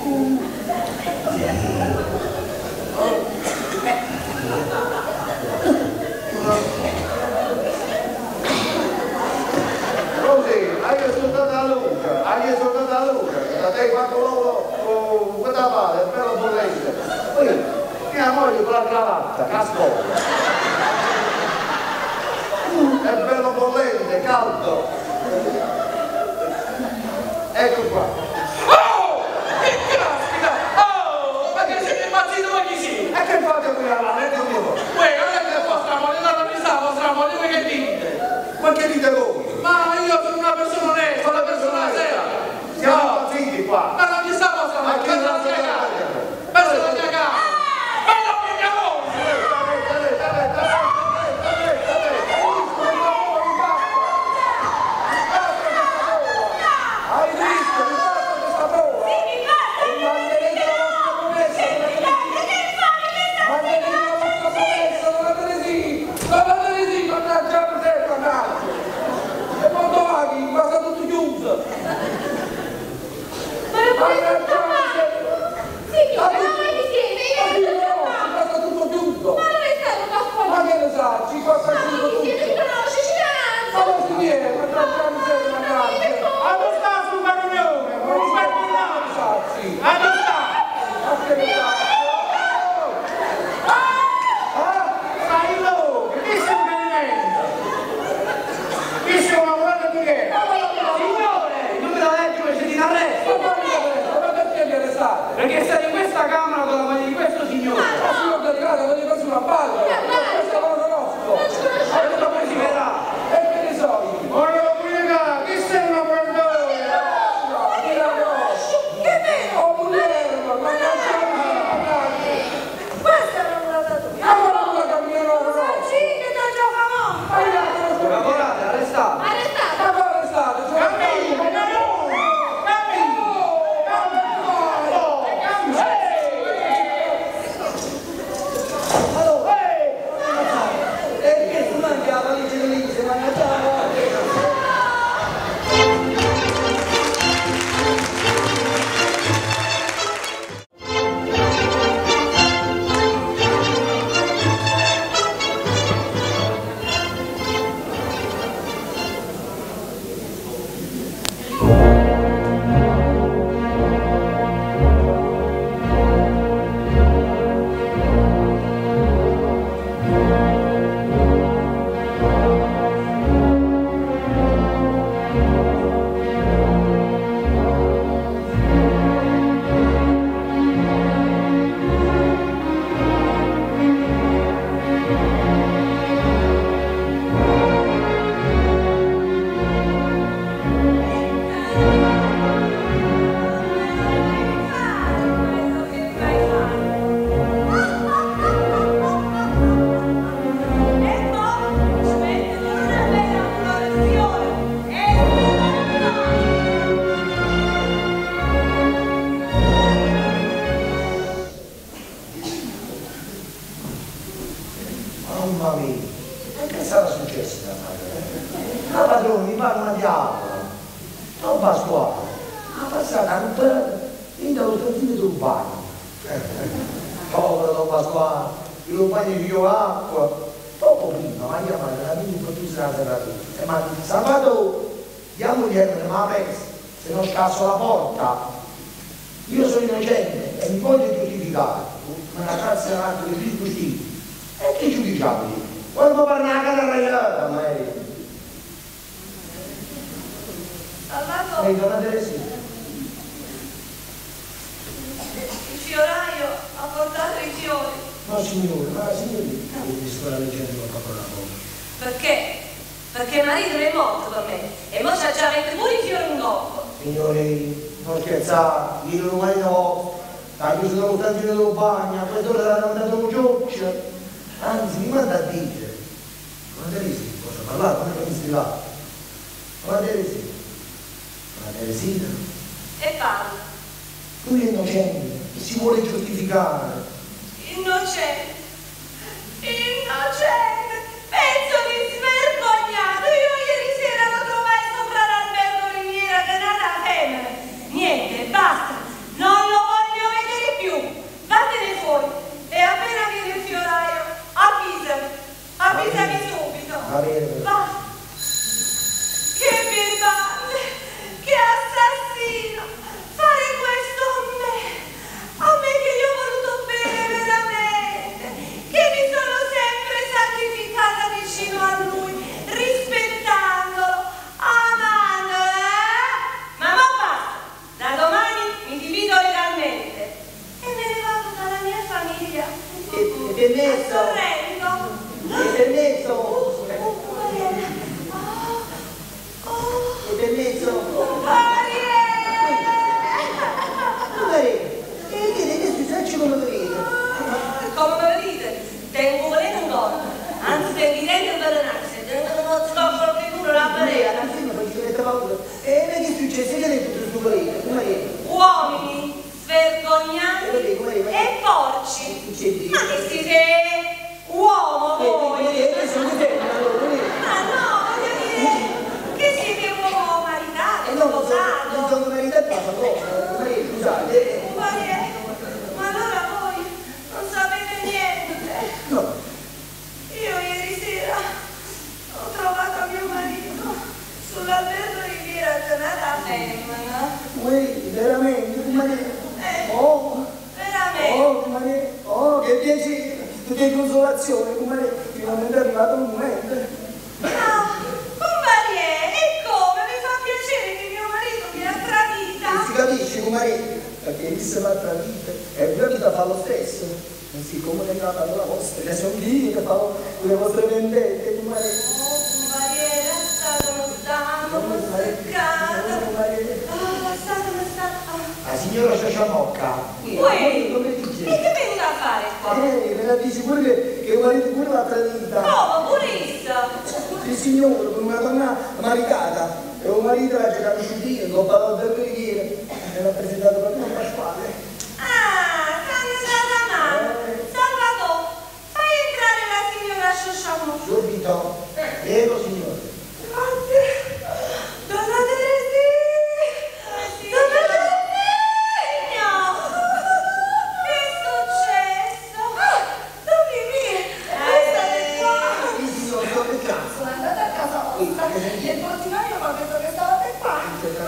I: Così, hai soltanto la luce, da te quando loro questa palla, è bello bollente. Poi mia moglie con la cravatta, cascola. È bello bollente, caldo. Ecco qua.
D: Oh! Che caspita! Oh! Ma che siete impazziti voi chi siete?
I: E che fate qui alla letto mio?
D: Uè, non è che vostra moglie, non mi sa vostra moglie, voi che dite?
I: Ma che dite voi?
D: Ma io sono una persona onesta, una persona seria.
I: Siamo impazziti qua.
D: Ma non ci sta vostra moglie, pensa la mia casa. Pensa la mia casa. Bella mia moglie!
I: Hai visto? Mi basta questa prova!
K: Sì, mi basta!
I: E mantenete la vostra promessa! Mantenete la vostra promessa! Non la Teresì! Non la Teresì! Mannaggia la te, mannaggia! E quando vaghi? Guarda tutto chiuso!
F: Ma lo puoi
I: Mannaggia la te!
F: Signore, ma voi chi siete? Io non so
I: Ma guarda tutto chiuso!
F: Ma dove stanno Pasquale?
I: Ma che ne sa? Ci passa
F: Ma
I: tutto
F: chi siete?
I: tutto!
F: Ci conosce, ci
I: Ma non si viene! Mannaggia la te, mannaggia!
G: A dove sta sul barone? Non mi fai parlare! A dove sta?
I: Ma che ne sa?
G: Stai lo! Che sei un elemento? Che sei una volata di che? Signore! Non me la leggi come siete in arresto!
I: Ma perché mi arrestate?
G: Perché stai in questa camera con la moglie di questo signore!
I: Ma sono delicato, voglio fare una palla! Questo non lo conosco!
G: Adesso poi si vedrà!
I: E che ne so io?
G: Voglio comunicare! Chi sei una brandoia?
I: Chi la conosco? Oh, Guglielmo, ma non c'è
K: Questa non l'ho dato.
I: Ma non la cammino, non lo conosco!
K: Sì, che t'ho già
H: successo da fare? La padrona mi parla di aula, non Pasquale, ha passato a ruppare in dallo stanzino del bagno. Povero Don Pasquale, il bagno più acqua, poco prima, ma io la mia produce la serratura. Ma Salvatore, diamo gli errori, ma pensa, se non scazzo la porta, io sono innocente e mi voglio giustificare, ma la cazzo è un atto di giustizia. E che giudiciamo lì? Quando mi parla la cara raiata, ma è...
E: Salvatore,
H: Ehi, donna Teresina.
E: il fioraio ha portato i fiori.
H: No signore, ma signore, mi sto leggendo un po' la voce.
E: Perché? Perché marito è morto per me e mo c'ha già 20 pure i fiori in corpo.
H: Signore, non scherzate, io non mai no, la chiuso dallo stanzino del bagno, poi dopo l'hanno mandato un gioccio. Anzi, mi manda a dire, ma Teresina, posso parlare? Come mi spiegare? Ma Teresina,
E: E parla.
H: lui è innocente, si vuole giustificare.
E: Innocente. Innocente. Penso di svergognato. Io ieri sera lo trovai sopra l'albergo Riviera che nata femmina. Niente, basta. Non lo voglio vedere più. Vattene fuori. E appena viene il fioraio, avvisami. Avvisami subito.
H: Va bene.
E: Va. Che birbante. Che assassino. Fare questo a me. A me che gli ho voluto bene veramente. Che mi sono sempre sacrificata vicino a lui, rispettandolo, amandolo, Ma non basta. Da domani mi divido legalmente. E me ne vado dalla mia famiglia.
H: È permesso?
E: Sorrento.
H: È permesso? È permesso? Come lo vedete?
E: Come me lo dite? Tengo un voleno in corpo. Anzi, tengo i denti per l'analisi. Tengo uno scoppolo di culo la balena.
H: E che è successo? Che hai detto questo voleno?
E: Uomini svergognati e porci. Ma che siete uomo voi? Ma no, voglio dire che siete uomo maritato, sposato.
H: Non sono maritato, ma scusate.
E: Ma allora voi non sapete niente.
H: No.
E: Io ieri sera ho trovato mio marito sull'albergo Riviera giornata femmina.
H: Uè, veramente? Oh,
E: Veramente.
H: oh, che piacere, che consolazione, finalmente è arrivato il momento.
E: Ah, compagnie, e come? Mi fa piacere che mio marito mi ha tradita.
H: Si capisce, comare? Perché chi se va a tradire e la vita fa lo stesso. E siccome è nata la vostra, le sono lì che fanno le vostre vendette, comare.
E: Compagnie, lasciatelo stare, non seccata. Lasciatelo stare.
H: La signora Sciasciamocca.
E: Uè,
H: come
E: e
H: dice?
E: che venuta a fare qua?
H: Me la dici pure che il marito pure l'ha tradita.
E: Come, pure essa?
H: Il signore, con una donna maritata, e un marito l'ha girato su Dio, l'ho parlato per preghiere, e l'ha presentato per Don Pasquale.
E: Ah, stanno andando a mano. Salvatore, fai entrare la signora Sciasciamocca.
H: Subito. Prego, signore.
E: Grazie. Donna Teresina. Donna Teresina. Che è successo? Dove vieni? State qua.
H: Il signore, dove cazzo?
K: Sono andata a casa vostra e il portinaio mi ha detto che stavate qua.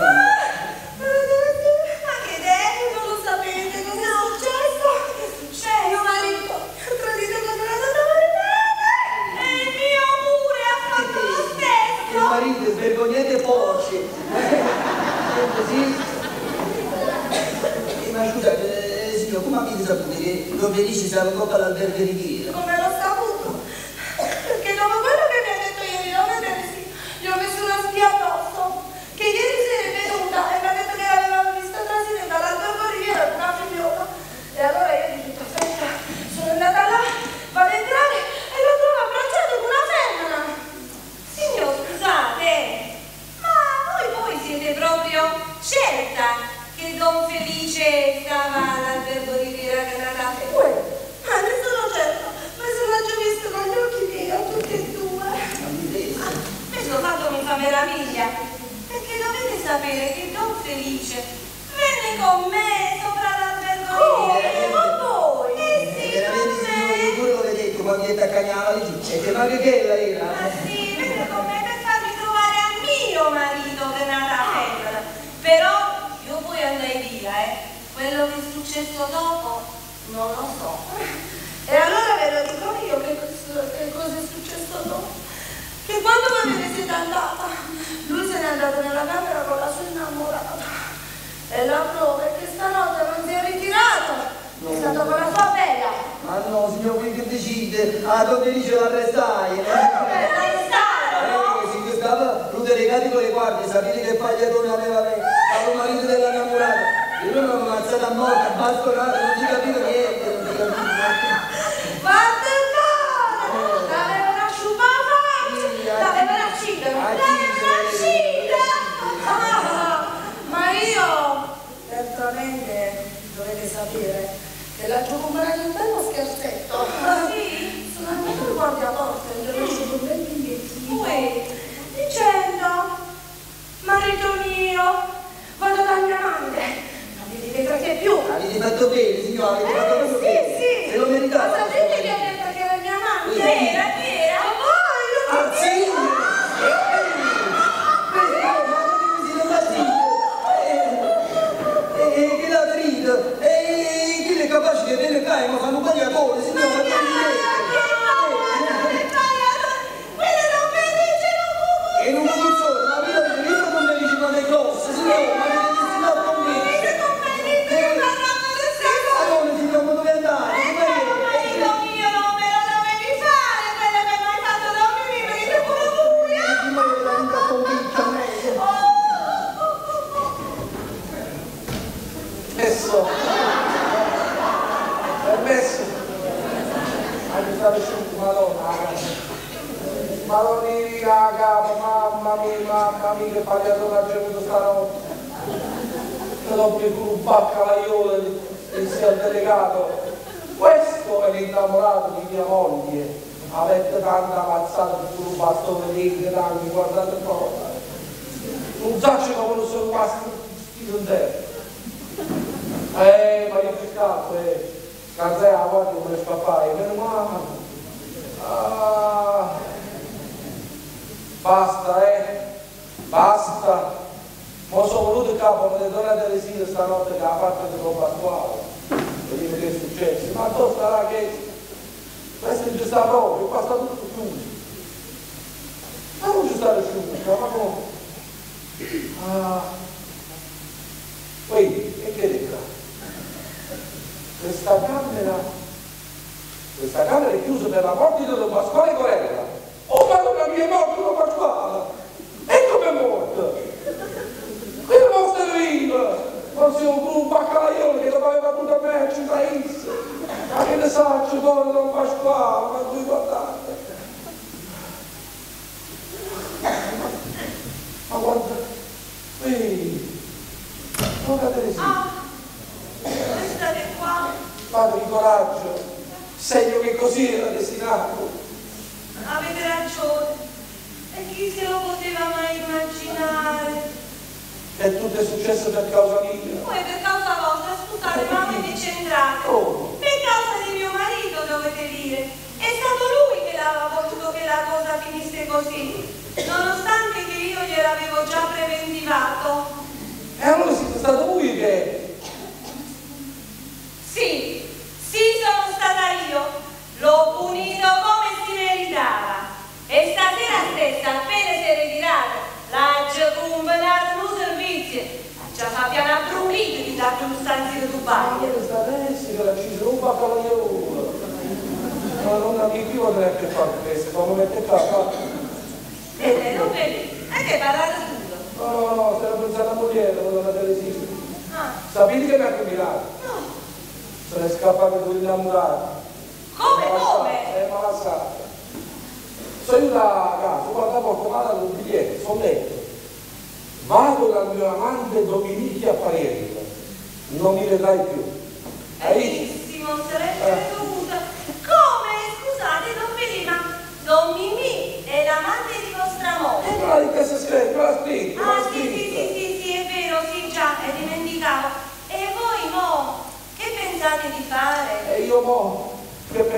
E: Ma che dentro, non lo sapete cosa è successo? Che è successo? Mio marito ha tradito con una donna maritata e il mio pure ha fatto lo stesso.
H: Il marito è vergognate porci. Così? Ma scusate, signor, come avete saputo che Don Felice stava in coppa all'albergo Riviera?
E: Come l'ho saputo? Perché dopo quello che mi ha detto ieri Donna Teresina, gli ho messo una spia addosso. Che ieri sera è venuta e mi ha detto che l'avevamo vista trasire dall'albergo Riviera con una figliola. E allora io gli ho detto, aspetta, sono andata là, vado a entrare e lo trovo abbracciato con una femmina. Signor, scusate, ma voi siete proprio certa che Don Felice stava all'albergo Riviera che è andata a femmina? Ma ne sono certa, ma se meraviglia, perché dovete sapere che Don Felice venne con me sopra l'albergo mio. Con voi? Sì,
B: veramente signore, pure lo vedete quando è accagnata di Giuseppe, ma che bella era?
E: Ma sì, venne con me per farmi trovare a mio marito che è nata femmina. Però io poi andai via, quello che è successo dopo non lo so. E allora ve lo dico io che cosa è successo dopo. Che quando me ne siete andata, lui se n'è andato nella camera con la sua innamorata. E la prova è che stanotte non si è ritirato, è stato con la sua bella.
B: Ma no, signor, qui che decide? Ah, Don Felice l'arrestai,
E: L'arrestarono?
B: Sì, che stava ruderecati con le guardie, sapete che pagliatone aveva lei, al marito della innamorata. E lui l'hanno ammazzata a morte, bastonata, non si capiva niente, non si capiva niente.
E: Guarda il mare! L'avevano asciugato! L'avevano accidato! Ma io, certamente, dovete sapere che la giocumana di un bello scherzetto. Ah sì? Sono andata al guardiaporta e gli ho lasciato un bel bigliettino. Dicendo, marito mio, vado dal mio amante. Non vi rivedrete più.
B: Avete fatto bene, signora, avete fatto proprio bene.
E: Sì.
B: Se lo meritava.
E: Ma sapete che ha detto che era mia amante? Era?
B: Ah, sì? Che l'ha ferito? E chi è capace di avere cae, ma fanno pagliatore, signora, che e non mi solo, ma io avete visto come mi dicono le grosse, signora, ma avete visto la convinta? Allora, signora, ma dove andare?
E: Marito mio, non me lo dovevi fare, quello che mi hai fatto dormire, perché pure buia.
B: Ma io la vita convinta a me.
C: Permesso aiutare su, madonna, madonna capo, mamma mia che pagliatore ha cevuto stanotte, che dopo che con un baccalaiolo e si è delegato. Questo è l'innamorato di mia moglie, avete tanta mazzata su un bastone di tanti, guardate cosa, un zaccio come lo sono rimasti in terra. Ma io che cazzo, scazzai la guardia come scappare, meno male. Ah, basta, basta. Ma sono venuto in capo, mi detto, tornate alle sire stanotte che la parte di Don Pasquale. Vediamo che è successo. Ma dove starà che questo non ci sta proprio, qua sta tutto chiuso. Ma non ci sta nessuno, ma come? Ah, vedi, e che dica? Questa camera è chiusa per la morte di Don Pasquale Corella. Oh madonna mia, è morto Don Pasquale! E come è morto? Qui non posso vivo! Forse un baccalaiolo che dopo aveva avuto a me, ci traisse! Ma che ne sa, ci vuole Don Pasquale, ma voi guardate! Ma guarda, vedi, guardate le
E: Restate qua.
C: Padre di coraggio, segno che così era destinato.
E: Avete ragione. E chi se lo poteva mai immaginare?
C: E tutto è successo per causa mia.
E: Poi per causa vostra, scusate, ma voi che c'entrate?
C: Oh.
E: Per causa di mio marito, dovete dire. È stato lui che l'aveva voluto che la cosa finisse così, nonostante che io gliel'avevo già preventivato.
C: E allora siete stato voi che...
E: Sì, sono stata io. L'ho punito come si meritava. E stasera stessa, appena si è ritirato, l'ha già combinato un servizio. Ha già fatto una brulita di dargli un stanzino di bagno.
C: Questa adesso che la ci sono un baccalaiolo. Ma non ha più non è che fare questo, come mette qua.
E: E lei non vedi? E che parlate tutto?
C: No, se l'ho pensata a moglie, quando la televisione. Sapete che mi ha combinato?
E: No.
C: Se ne è scappato con l'innamorato.
E: Come?
C: Ma la sa. Sono io da casa, guarda poco male un biglietto, sono letto. Vado dal mio amante Dominicchi a Palermo, non mi vedrai più.
E: Benissimo, sarebbe dovuta. Come? Scusate, non vedi, ma Don Mimì è l'amante di vostra moglie.
C: E non ha di che si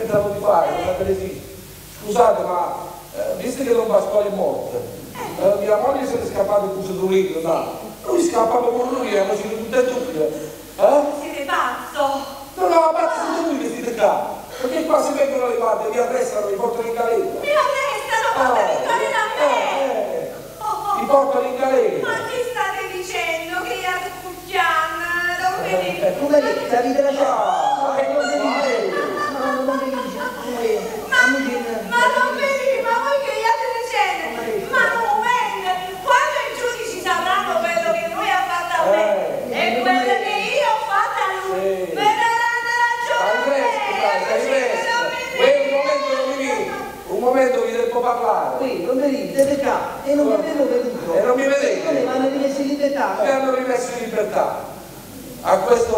C: pensavo di fare con la Teresina? Scusate, ma visto che Don Pasquale è morto, mia moglie se ne è scappata in questo durino, no? Lui scappava con lui, erano tutte e due.
E: Siete pazzo?
C: No, pazzo siete voi che siete qua. Perché qua si vengono le guardie, mi arrestano, mi portano in galera.
E: Mi arrestano, portano in galera a me!
C: Mi portano in galera.
E: Ma che state dicendo? Che io scucchiano, non venite?
B: Come lì, la vita la ciao!
E: Ma non venite, ma voi che io te dicendo? Ma non vende! Quando i giudici sapranno quello che lui ha fatto a me e quello che io ho fatto a lui, me ne daranno ragione!
C: Un momento vi devo parlare.
B: Qui, non venite, siete qua e non mi vedo veduto.
C: E non mi vedete?
B: Mi hanno rimesso in libertà.
C: Mi hanno rimesso in libertà. A questo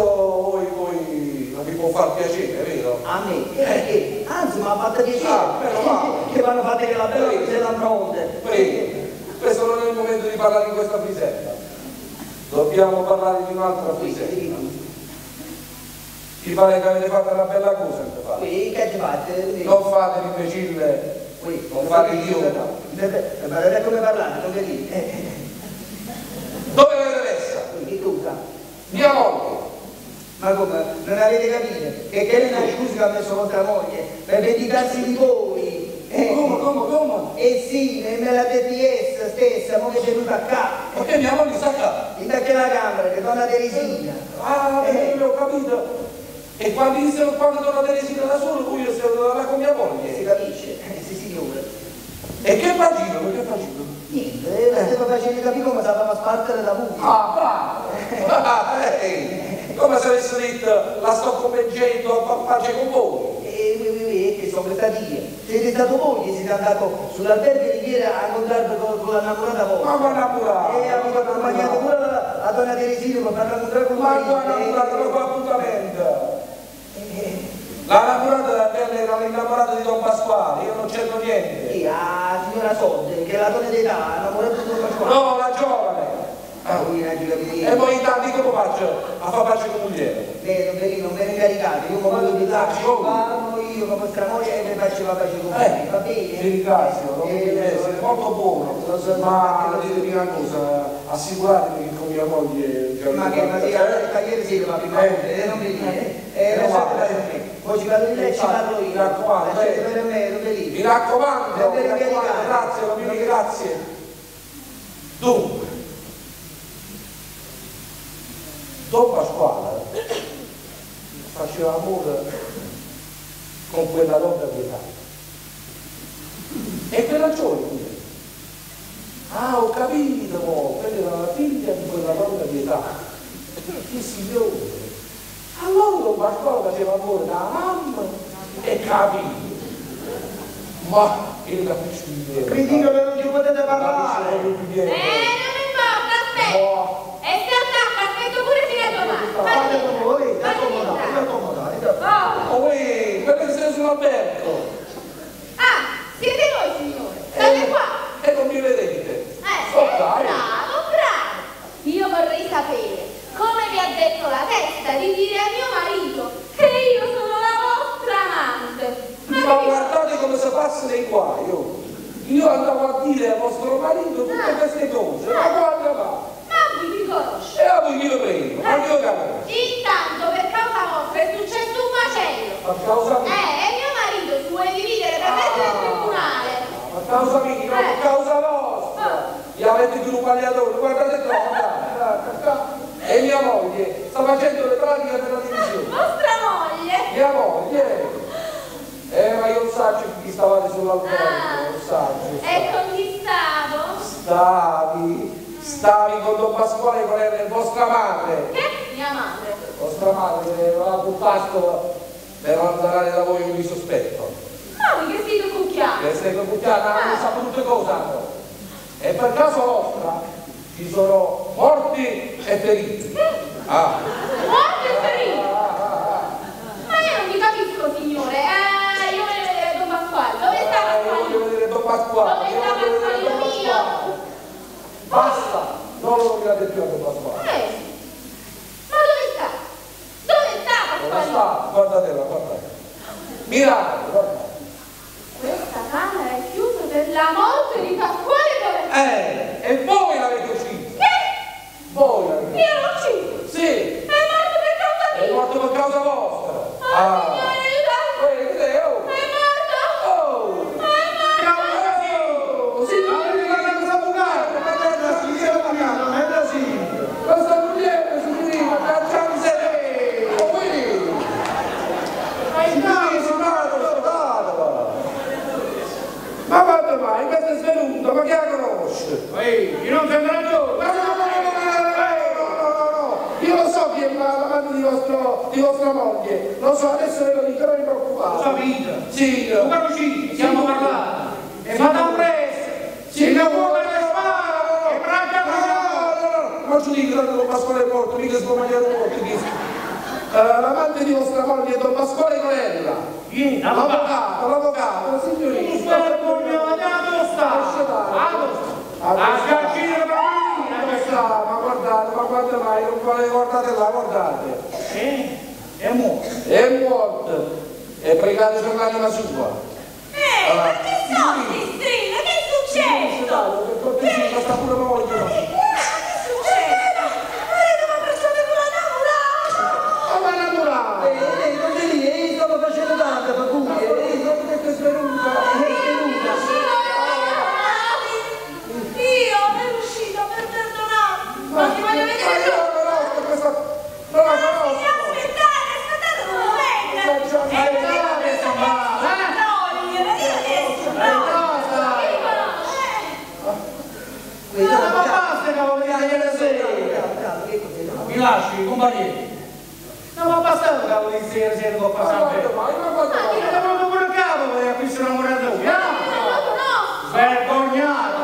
C: voi non vi può far piacere, vero?
B: A me? Perché? Anzi, mi ha fatto piacere. Che mi hanno fatto che la bella che se la pronte.
C: Prego. Questo non è il momento di parlare di questa frisella. Dobbiamo parlare di un'altra frisella. Ti pare che avete fatto una bella cosa?
B: Qui, che ci fate?
C: Non fate l'imbecille, non fate l'idiota.
B: Ma non è come parlare, non vedete.
C: Dove l'avete messa?
B: Che cosa?
C: Mia moglie.
B: Ma come? Non avete capito? Che è una scusa che ha messo vostra moglie per vendicarsi di voi.
C: Come?
B: Sì, me l'ha detto essa stessa, ma che è venuta a casa.
C: Perché mia moglie sta qua?
B: In perché la camera, che donna Teresina.
C: Ho capito. E quando donna Teresina da solo, poi io sono là con mia moglie.
B: Si capisce? Sì, signore.
C: E che facevano? Che facevano?
B: Niente, la stava facendo capire come sapeva spartere la buca.
C: Ah, bravo! Come se avessi detto, la sto conveggendo a pace con voi.
B: Che sono stati io. Siete stato voi che siete andati sull'albergo di ieri a incontrarvi con l'annamorata vostra.
C: Ma qua innamorata?
B: E avete accompagnato pure la donna Teresina per farla incontrare con
C: ma qua innamorata, non fa appuntamento. La innamorata era l'innamorata di Don Pasquale, io non c'entro niente.
B: Signora Sodde, che è la donna d'età, innamorata di Don Pasquale.
C: No, la giovane. E poi intanto come faccio a far pace con moglie?
B: Non me ne incaricate, io come voglio io come vostra moglie e mi faceva pace con me, va bene?
C: Ti ringrazio, siete molto buono, ma ditemi una cosa, assicuratevi che con mia moglie...
B: Ma che ieri sera va prima volta, non mi dire. Poi ci parlo di lei, ci parlo io.
C: Mi raccomando,
B: per me, non mi
C: mi raccomando, grazie, non mi grazie. Dunque, Don Pasquale faceva amore con quella donna pietà. E quella giovane pure. Ho capito, quella era la figlia di quella donna pietà. Che signore! Allora Don Pasquale faceva amore da mamma e capito. Ma che capisci di
B: mi dico che non ci potete parlare.
F: Non importa, aspetta. E se attacca, aspetto pure fino a domani.
B: Fate voi, accomodate.
C: Quello che siete sull'albergo.
F: Siete voi, signore. State qua.
C: E non mi vedete.
F: Bravo. Io vorrei sapere come vi ha detto la testa di dire a mio marito che io sono la vostra amante.
C: Ma guardate come si passa nei guai. Io andavo a dire al vostro marito tutte queste cose. Ma guarda qua.
F: Ma vi riconosce.
C: E a voi io prego, ma io capisco.
F: Intanto per causa vostra è successo un macello.
C: A causa mia?
F: E mio marito si vuole dividere per mezzo del tribunale.
C: A causa mia, non a causa vostra. Gli avete più un pagliatore, guardate qua, guardate. E mia moglie sta facendo le pratiche per la divisione.
F: Vostra moglie?
C: Mia moglie. Ma io lo saggio chi stavate sull'albergo, lo saggio.
F: E con chi stavo?
C: Stavi con Don Pasquale, con vostra madre.
F: Che? Mia madre.
C: Vostra madre che aveva buttato per andare da voi un sospetto.
F: Ma voi che siete cucchiati?
C: Che siete cucchiati, hanno saputo cosa. E per caso vostra ci sono morti e feriti.
F: Morti e feriti? Ma io non vi capisco, signore. Io voglio vedere Don Pasquale. Dove sta Pasquale?
C: Io voglio vedere Don Pasquale.
F: Dove sta Pasquale mio?
C: Basta, non lo nominate più a Don Pasquale.
F: Ma dove sta? Dove sta Pasquale?
C: Dove sta? Guardatela, guardate. Miracolo. E voi l'avete ucciso.
F: Che?
C: Voi l'avete ucciso.
F: Io l'ho ucciso?
C: Sì.
F: È morto per causa mia.
C: È morto per causa vostra.
F: Signore, aiutatemi.
C: Oh.
F: È morto.
C: Oh.
F: È morto.
C: Sì, ma mi guarda cosa avvocato, ma non è così, non è così. Questa moglie si veniva, caccianze. Ma quando mai? Questo è svenuto, ma chi la conosce?
G: Ehi, io non sento ragione!
C: No! Io lo so chi è l'amante di vostra moglie, lo so, adesso ve lo dico, non vi preoccupate.
G: Lo sapete?
C: Sì,
G: Tu conosci, siamo parlati. E fate un presto!
C: sì,
G: il mio
C: no,
G: cuore è sparo! E braccia
C: no, ma ci dico, Don Pasquale è morto, mica si può mangiare morto. L'amante di vostra moglie è Don Pasquale Corella. L'avvocato, signorina. Ma guardate mai, non guardate là, guardate.
G: È morto.
C: È morto. E pregate per l'anima sua.
E: Ma che soldi, Strilla? Che è successo?
C: Per cortesia, sta pure moglie.
E: Ma che succede? Volete una persona pure innamorata?
C: Ma innamorata?
H: Non è lì, stavo facendo tanta per cui,
C: che è svenuta.
E: Io ero uscita per perdonarmi. Ma ti voglio vedere tu.
C: Non la conosco.
E: Aspettate un momento.
G: Ma basta, cavaliere sera! Mi lasci, compagni? No, ma basta, cavaliere sera con passare. Ma io ti avevo pure il capo per acquistare una moratoria. Vergognato!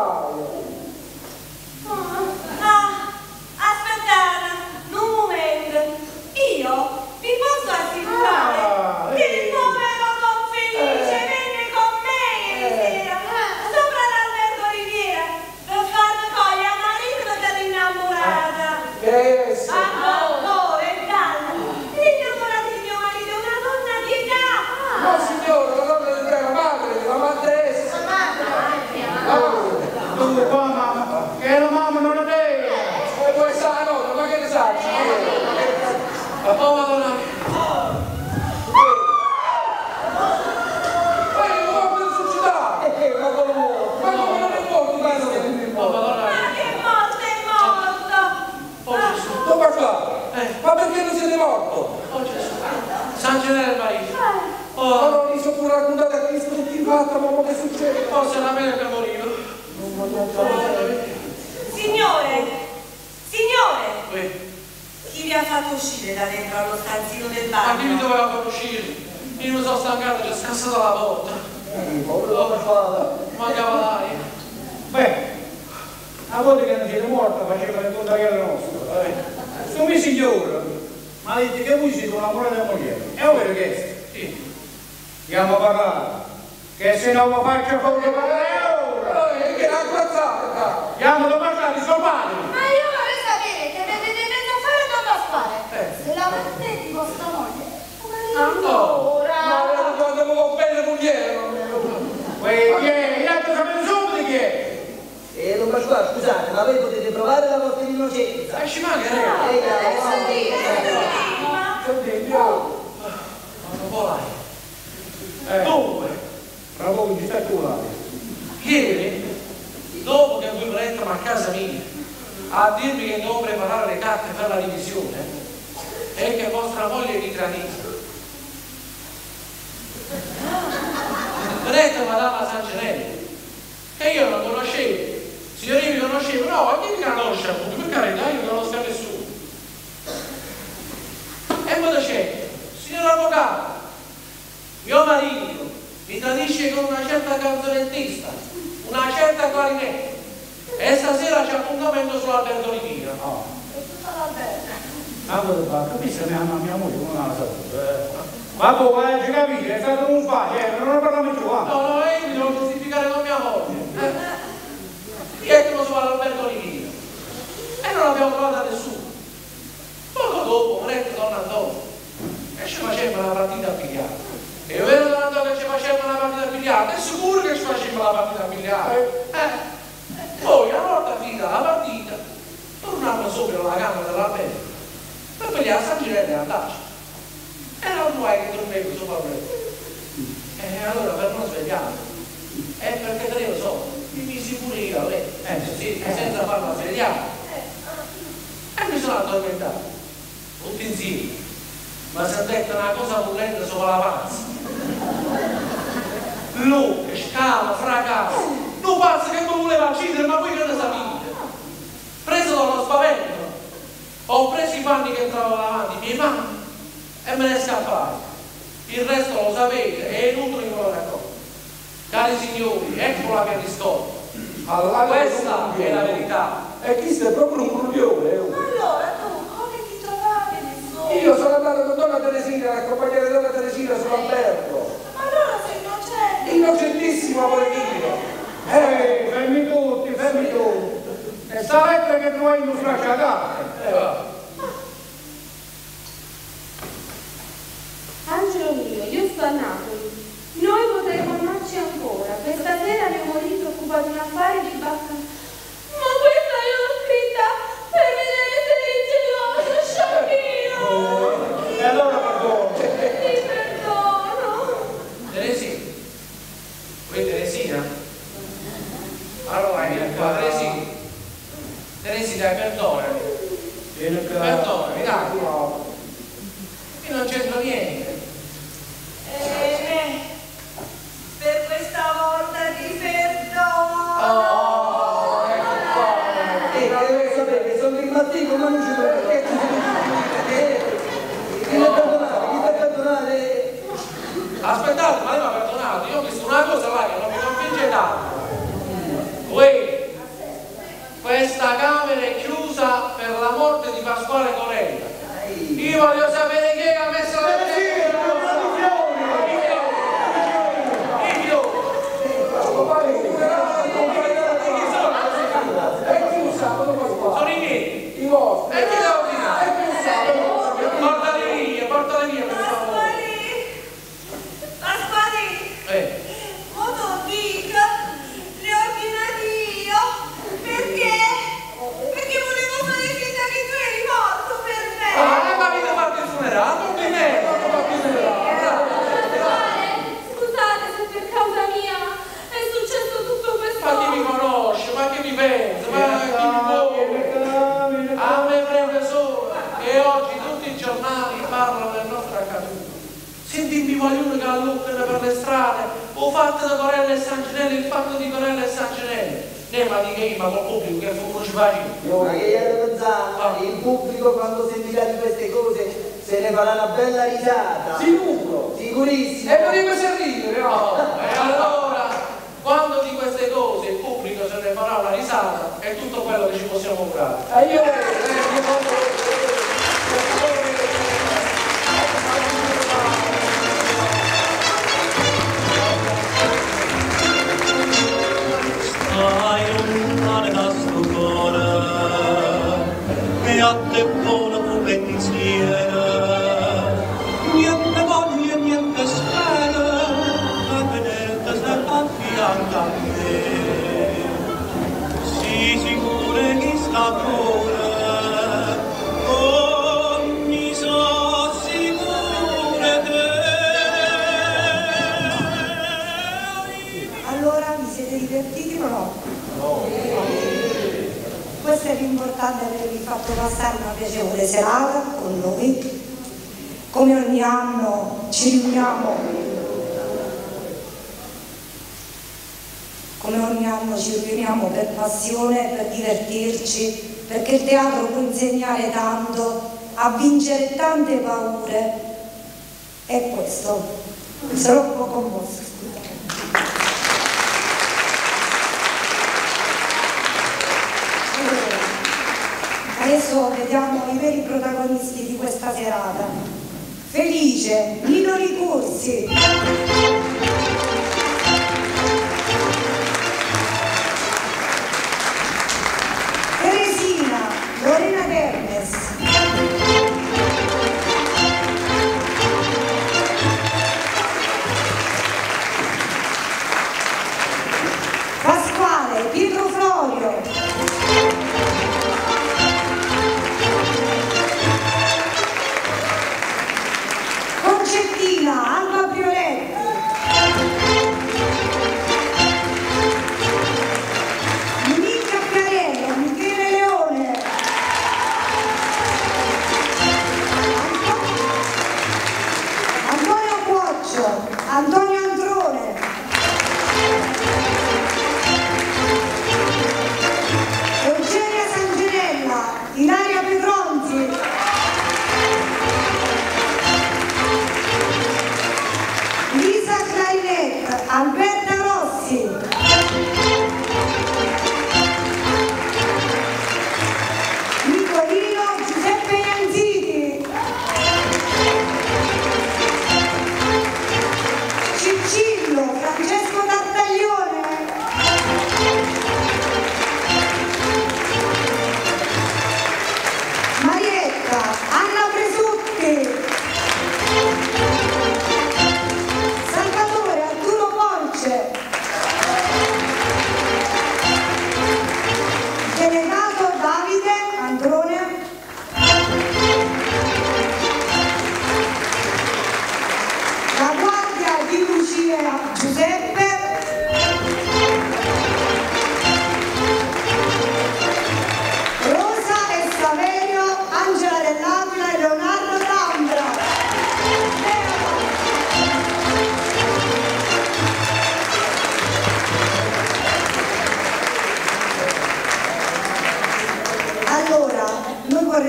E: Aspettate, un momento. Io vi posso assicurare che il povero Confelice venne con me ieri sera sopra l'albergo Riviera per farmi cogliere a marito della innamorata. Ancora, è calma. L'innamorata di mio marito è una donna di età.
C: No, signore, la donna è la madre, la matressa.
G: Tu qua, mamma, che la mamma non è te!
C: E poi sa, no, ma che ne sa?
D: Oh, Madonna!
C: Ma che succederà? Ma come non è morto?
D: Oh, Madonna!
E: Ma che morto è morto!
D: Oh, Gesù!
C: Don Pasquale, ma perché non siete morto?
D: Oh, Gesù! San Genere marito!
C: Ma non mi sono pure raccontato a Cristo tutti in fatta, ma che succede?
D: Forse era meglio che morivo!
E: Signore, chi vi ha fatto uscire da dentro allo stanzino del
D: Ma chi mi
E: bagno?
D: doveva far uscire? Io mi sono stancato, c'è scassato la porta! Mancava l'aria!
G: Beh, a volte che non siete morta faceva il contrario nostro. Come signore, ma dite che voi siete una buona della moglie. E voi che
D: Sì!
G: stiamo a parlare, che se non vi faccio fuori ora!
C: Che l'ha ammazzata!
G: Andiamo a parlare, scopate!
F: Ma io vorrei sapere che avete intento a fare Don Pasquale. Se la parte di vostra moglie. Ancora!
C: Ma quando mi va bene moglie!
G: Chi è? Io altro sapete subito chi è!
H: Don Pasquale, scusate, ma voi potete provare la vostra innocenza?
D: E ci manca, non volai! Dunque,
G: Bravo, ci sta colare.
D: ieri, dopo che voi entrano a casa mia a dirmi che devo preparare le carte per la divisione e che vostra moglie vi tradisce, vedete Madama San Genelli, che io non conoscevo, signorina mi conoscevo, no, ma chi mi conosce appunto, per carità, io non conosco nessuno. E poi c'è, signor avvocato, mio marito mi tradisce con una certa canzonettista, una certa clarinetta, e stasera c'è appuntamento sull'albergo Riviera.
G: Allora, capisci, mia moglie non la saputo. Ma tu vai a capire, è stato un sbaglio, non ne parliamo più.
D: No, io mi devo giustificare con mia moglie. Dietro sull'albergo Riviera. E non abbiamo trovato nessuno. Poco dopo, Moretto donna Antonio, e ci faceva una partita a biliardo. E io vero donna Antonio che ci faceva una partita a biliardo, è sicuro che ci faceva la partita a biliardo. la partita, tornavamo sopra alla camera dell'albergo per pigliare la San Girello e andarci. Era un guai che dormevo sopra il letto. E allora per non svegliarmi, perché tenevo sopra, mi misi pure io a letto, senza farla svegliare. E mi sono addormentato, tutti insieme. Ma si è detta una cosa bollente sopra la panza. Lucca, scala, fracasso. Non pazzo che mi voleva uccidere, ma voi che ne sapete? Preso dallo spavento, ho preso i panni che trovavo davanti, i miei panni, e me ne scappato. Il resto lo sapete, è inutile che ve lo racconto. Cari signori, eccola che riscotta. Questa è la verità.
C: E chi sei proprio un gruglione?
E: Ma allora tu come ti trovavi nessuno?
C: Io sono andato con donna Teresina a accompagnare donna Teresina sull'albergo.
E: Ma allora sei innocente?
C: Innocentissimo, amore mio.
G: Fermi tutti. E sta lettera che tu hai in fracciata.
F: Angelo mio, io sto a Napoli. Noi potremmo amarci ancora. Questa sera mio marito occupa di un affare di bacca. Ma questa io l'ho scritta per vedere se eri geloso, sciampino.
G: E allora perdono.
F: Ti perdono.
D: Teresina, qui Teresina? Allora vieni qua, Teresina. Teresina, perdonami. Perdonami, dai. Io non c'entro niente.
E: Per questa volta ti perdono.
B: Deve sapere, sono il mattino, ma non ci sono perché ti devi perdonare.
D: Aspettate, ma lei mi ha perdonato. Io ho visto una cosa là che non mi convince tanto. Questa camera è chiusa per la morte di Pasquale Corella. Io voglio sapere chi è che ha messo la sono i miei.
C: I vostri.
D: E chi devo dire? Portali via per favore.
E: Pasquale, ma non dica, li ho ordinati io, perché? Perché volevo fare finta che tu eri morto per me.
D: Ma avete fatto il funerale? Non di me, non ho fatto il funerale.
F: Scusate se per causa mia è successo tutto questo.
D: Ma chi mi conosce? Ma chi mi pensa? Ma chi mi vuole? A me prende solo che oggi tutti i giornali parlano del nostro accaduto. Sentimi qualcuno che alluppano per le strade, o fatto da Corella e Sanginelli, il fatto di Corella e Sanginelli. Ma di che io, ma col pubblico che fu ci faccio.
B: Ma che ero pensando, il pubblico quando sentirà di queste cose se ne farà una bella risata.
C: Sicuro.
B: Sicurissimo.
C: E non devi a ridere, no?
D: E allora, quando di queste cose il pubblico se ne farà una risata, è tutto quello che ci possiamo curare.
C: E io
L: stai lontane da sto cuore e a te buono un pensiero, niente voglia, niente spera a tenerti sempre a fianco a me. Sii sicura che sta cuore, oh, mi so sicura te.
A: Allora vi siete divertiti o no? Questo è l'importante, avervi fatto passare una piacevole serata con noi. Come ogni anno ci riuniamo, per passione, per divertirci, perché il teatro può insegnare tanto, a vincere tante paure. E questo, sarò un po' commosso, scusate. Adesso vediamo i veri protagonisti di questa serata. Felice, Nino Licursi. Teresina, Lorena Kermes. Pasquale, Pietro Florio.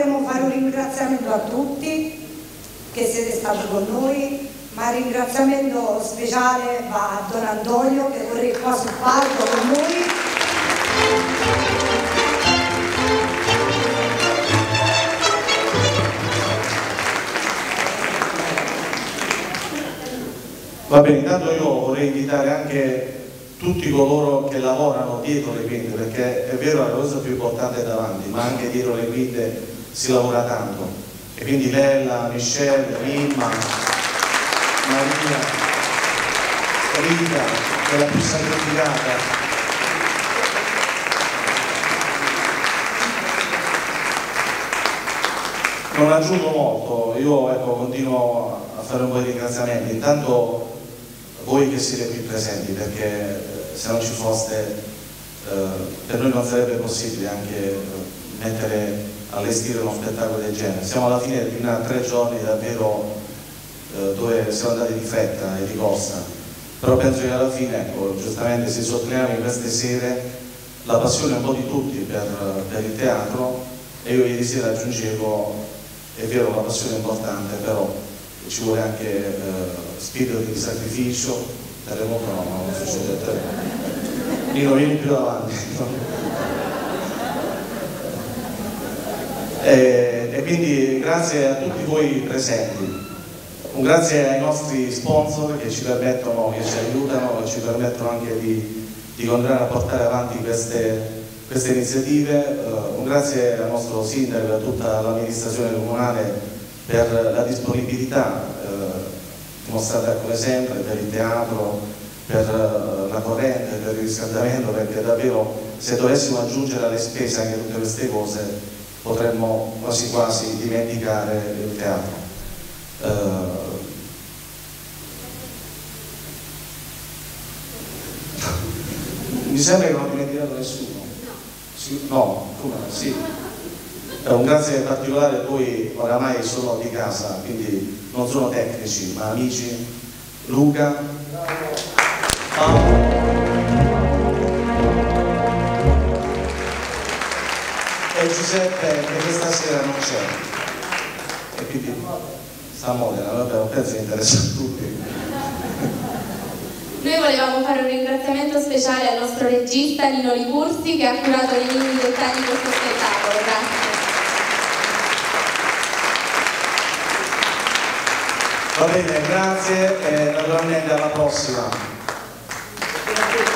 A: vorremmo fare un ringraziamento a tutti che siete stati con noi, ma il ringraziamento speciale va a Don Antonio, che vorrei qua sul palco con noi.
M: Va bene, intanto io vorrei invitare anche tutti coloro che lavorano dietro le quinte, perché è vero, la cosa più importante è davanti, ma anche dietro le quinte si lavora tanto. E quindi Lella, Michelle, Mimma, Maria, Rita, che è la più sacrificata. Non aggiungo molto, io ecco, continuo a fare un po' di ringraziamenti. Intanto voi che siete qui presenti, perché se non ci foste per noi non sarebbe possibile anche allestire uno spettacolo del genere. Siamo alla fine di 3 giorni davvero dove siamo andati di fretta e di corsa, però penso che alla fine, ecco, giustamente si sottolineava in queste sere la passione un po' di tutti per il teatro, e io ieri sera aggiungevo, è vero, la passione è importante, però ci vuole anche spirito di sacrificio. Terremoto no, non succede il terremoto. Nino, vieni più davanti. E quindi grazie a tutti voi presenti, un grazie ai nostri sponsor che ci permettono, che ci aiutano, che ci permettono anche di continuare a portare avanti queste iniziative, un grazie al nostro sindaco e a tutta l'amministrazione comunale per la disponibilità dimostrata come sempre per il teatro, per la corrente, per il riscaldamento, perché davvero se dovessimo aggiungere alle spese anche tutte queste cose potremmo quasi quasi dimenticare il teatro. Mi sembra che non ho dimenticato nessuno. No, come? Sì. Un grazie particolare, poi oramai sono di casa, quindi non sono tecnici, ma amici. Luca, Paolo e Giuseppe, che questa sera non c'è. E quindi sta a Modena, vabbè, penso che interessa a tutti.
F: Noi volevamo fare un ringraziamento speciale al nostro regista Nino Licursi, che ha curato i minimi dettagli di questo spettacolo. Grazie.
M: Va bene, grazie e naturalmente alla prossima.